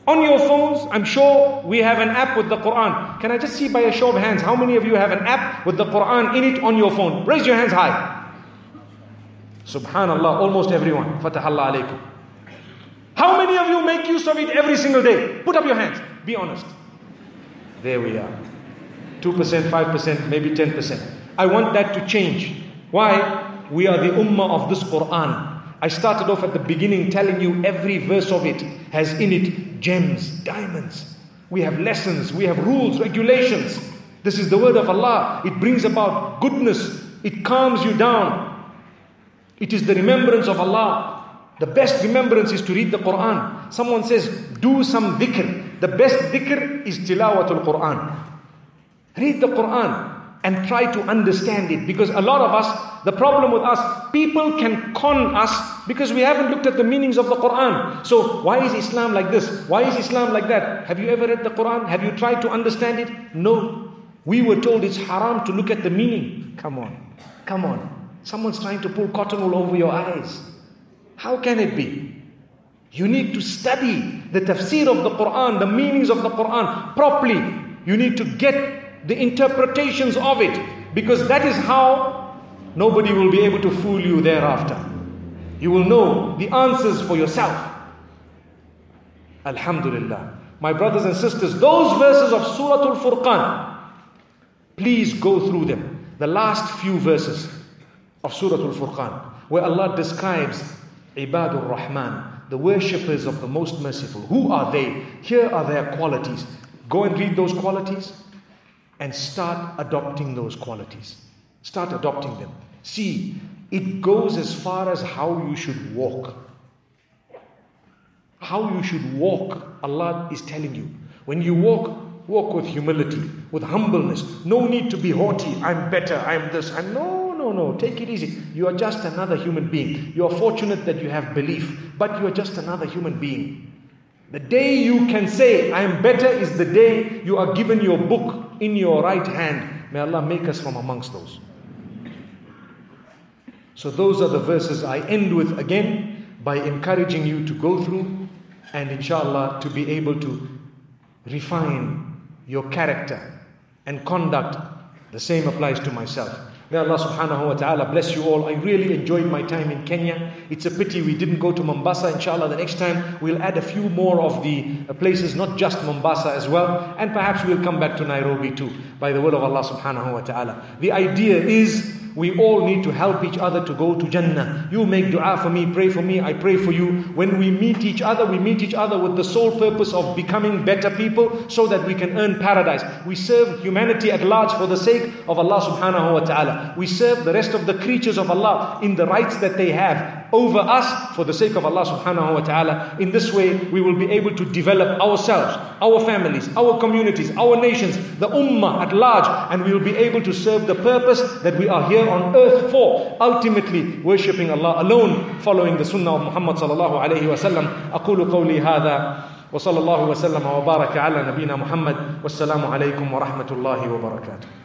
Speaker 1: On your phones, I'm sure we have an app with the Quran. Can I just see by a show of hands, how many of you have an app with the Quran in it on your phone? Raise your hands high. Subhanallah, almost everyone. Fatahallah alaykum. How many of you make use of it every single day? Put up your hands. Be honest. There we are. two percent, five percent, maybe ten percent. I want that to change. Why? We are the ummah of this Quran. I started off at the beginning telling you every verse of it has in it gems, diamonds. We have lessons, we have rules, regulations. This is the word of Allah. It brings about goodness. It calms you down. It is the remembrance of Allah. The best remembrance is to read the Quran. Someone says, do some dhikr. The best dhikr is tilawatul Quran. Read the Quran and try to understand it. Because a lot of us, the problem with us, people can con us because we haven't looked at the meanings of the Quran. So why is Islam like this? Why is Islam like that? Have you ever read the Quran? Have you tried to understand it? No. We were told it's haram to look at the meaning. Come on. Come on. Someone's trying to pull cotton wool over your eyes. How can it be? You need to study the tafsir of the Quran, the meanings of the Quran properly. You need to get the interpretations of it, because that is how nobody will be able to fool you thereafter. You will know the answers for yourself. Alhamdulillah. My brothers and sisters, those verses of Surah Al-Furqan, please go through them. The last few verses of Surah Al-Furqan, where Allah describes Ibadur Rahman, the worshippers of the Most Merciful. Who are they? Here are their qualities. Go and read those qualities and start adopting those qualities. Start adopting them. See, it goes as far as how you should walk. How you should walk, Allah is telling you. When you walk, walk with humility, with humbleness. No need to be haughty. I'm better, I'm this, I'm no, no, no. Take it easy. You are just another human being. You are fortunate that you have belief, but you are just another human being. The day you can say, I am better, is the day you are given your book in your right hand. May Allah make us from amongst those. So those are the verses I end with again by encouraging you to go through and inshallah to be able to refine your character and conduct. The same applies to myself. May Allah subhanahu wa ta'ala bless you all. I really enjoyed my time in Kenya. It's a pity we didn't go to Mombasa. Inshallah, the next time we'll add a few more of the places, not just Mombasa as well. And perhaps we'll come back to Nairobi too, by the will of Allah subhanahu wa ta'ala. The idea is we all need to help each other to go to Jannah. You make dua for me, pray for me, I pray for you. When we meet each other, we meet each other with the sole purpose of becoming better people so that we can earn paradise. We serve humanity at large for the sake of Allah subhanahu wa ta'ala. We serve the rest of the creatures of Allah in the rights that they have over us for the sake of Allah subhanahu wa ta'ala. In this way, we will be able to develop ourselves, our families, our communities, our nations, the ummah at large, and we will be able to serve the purpose that we are here on earth for, ultimately worshipping Allah alone, following the sunnah of Muhammad sallallahu alayhi wa sallam. أقول قولي هذا وصلى الله وسلم وبارك على نبينا محمد والسلام عليكم ورحمة الله وبركاته.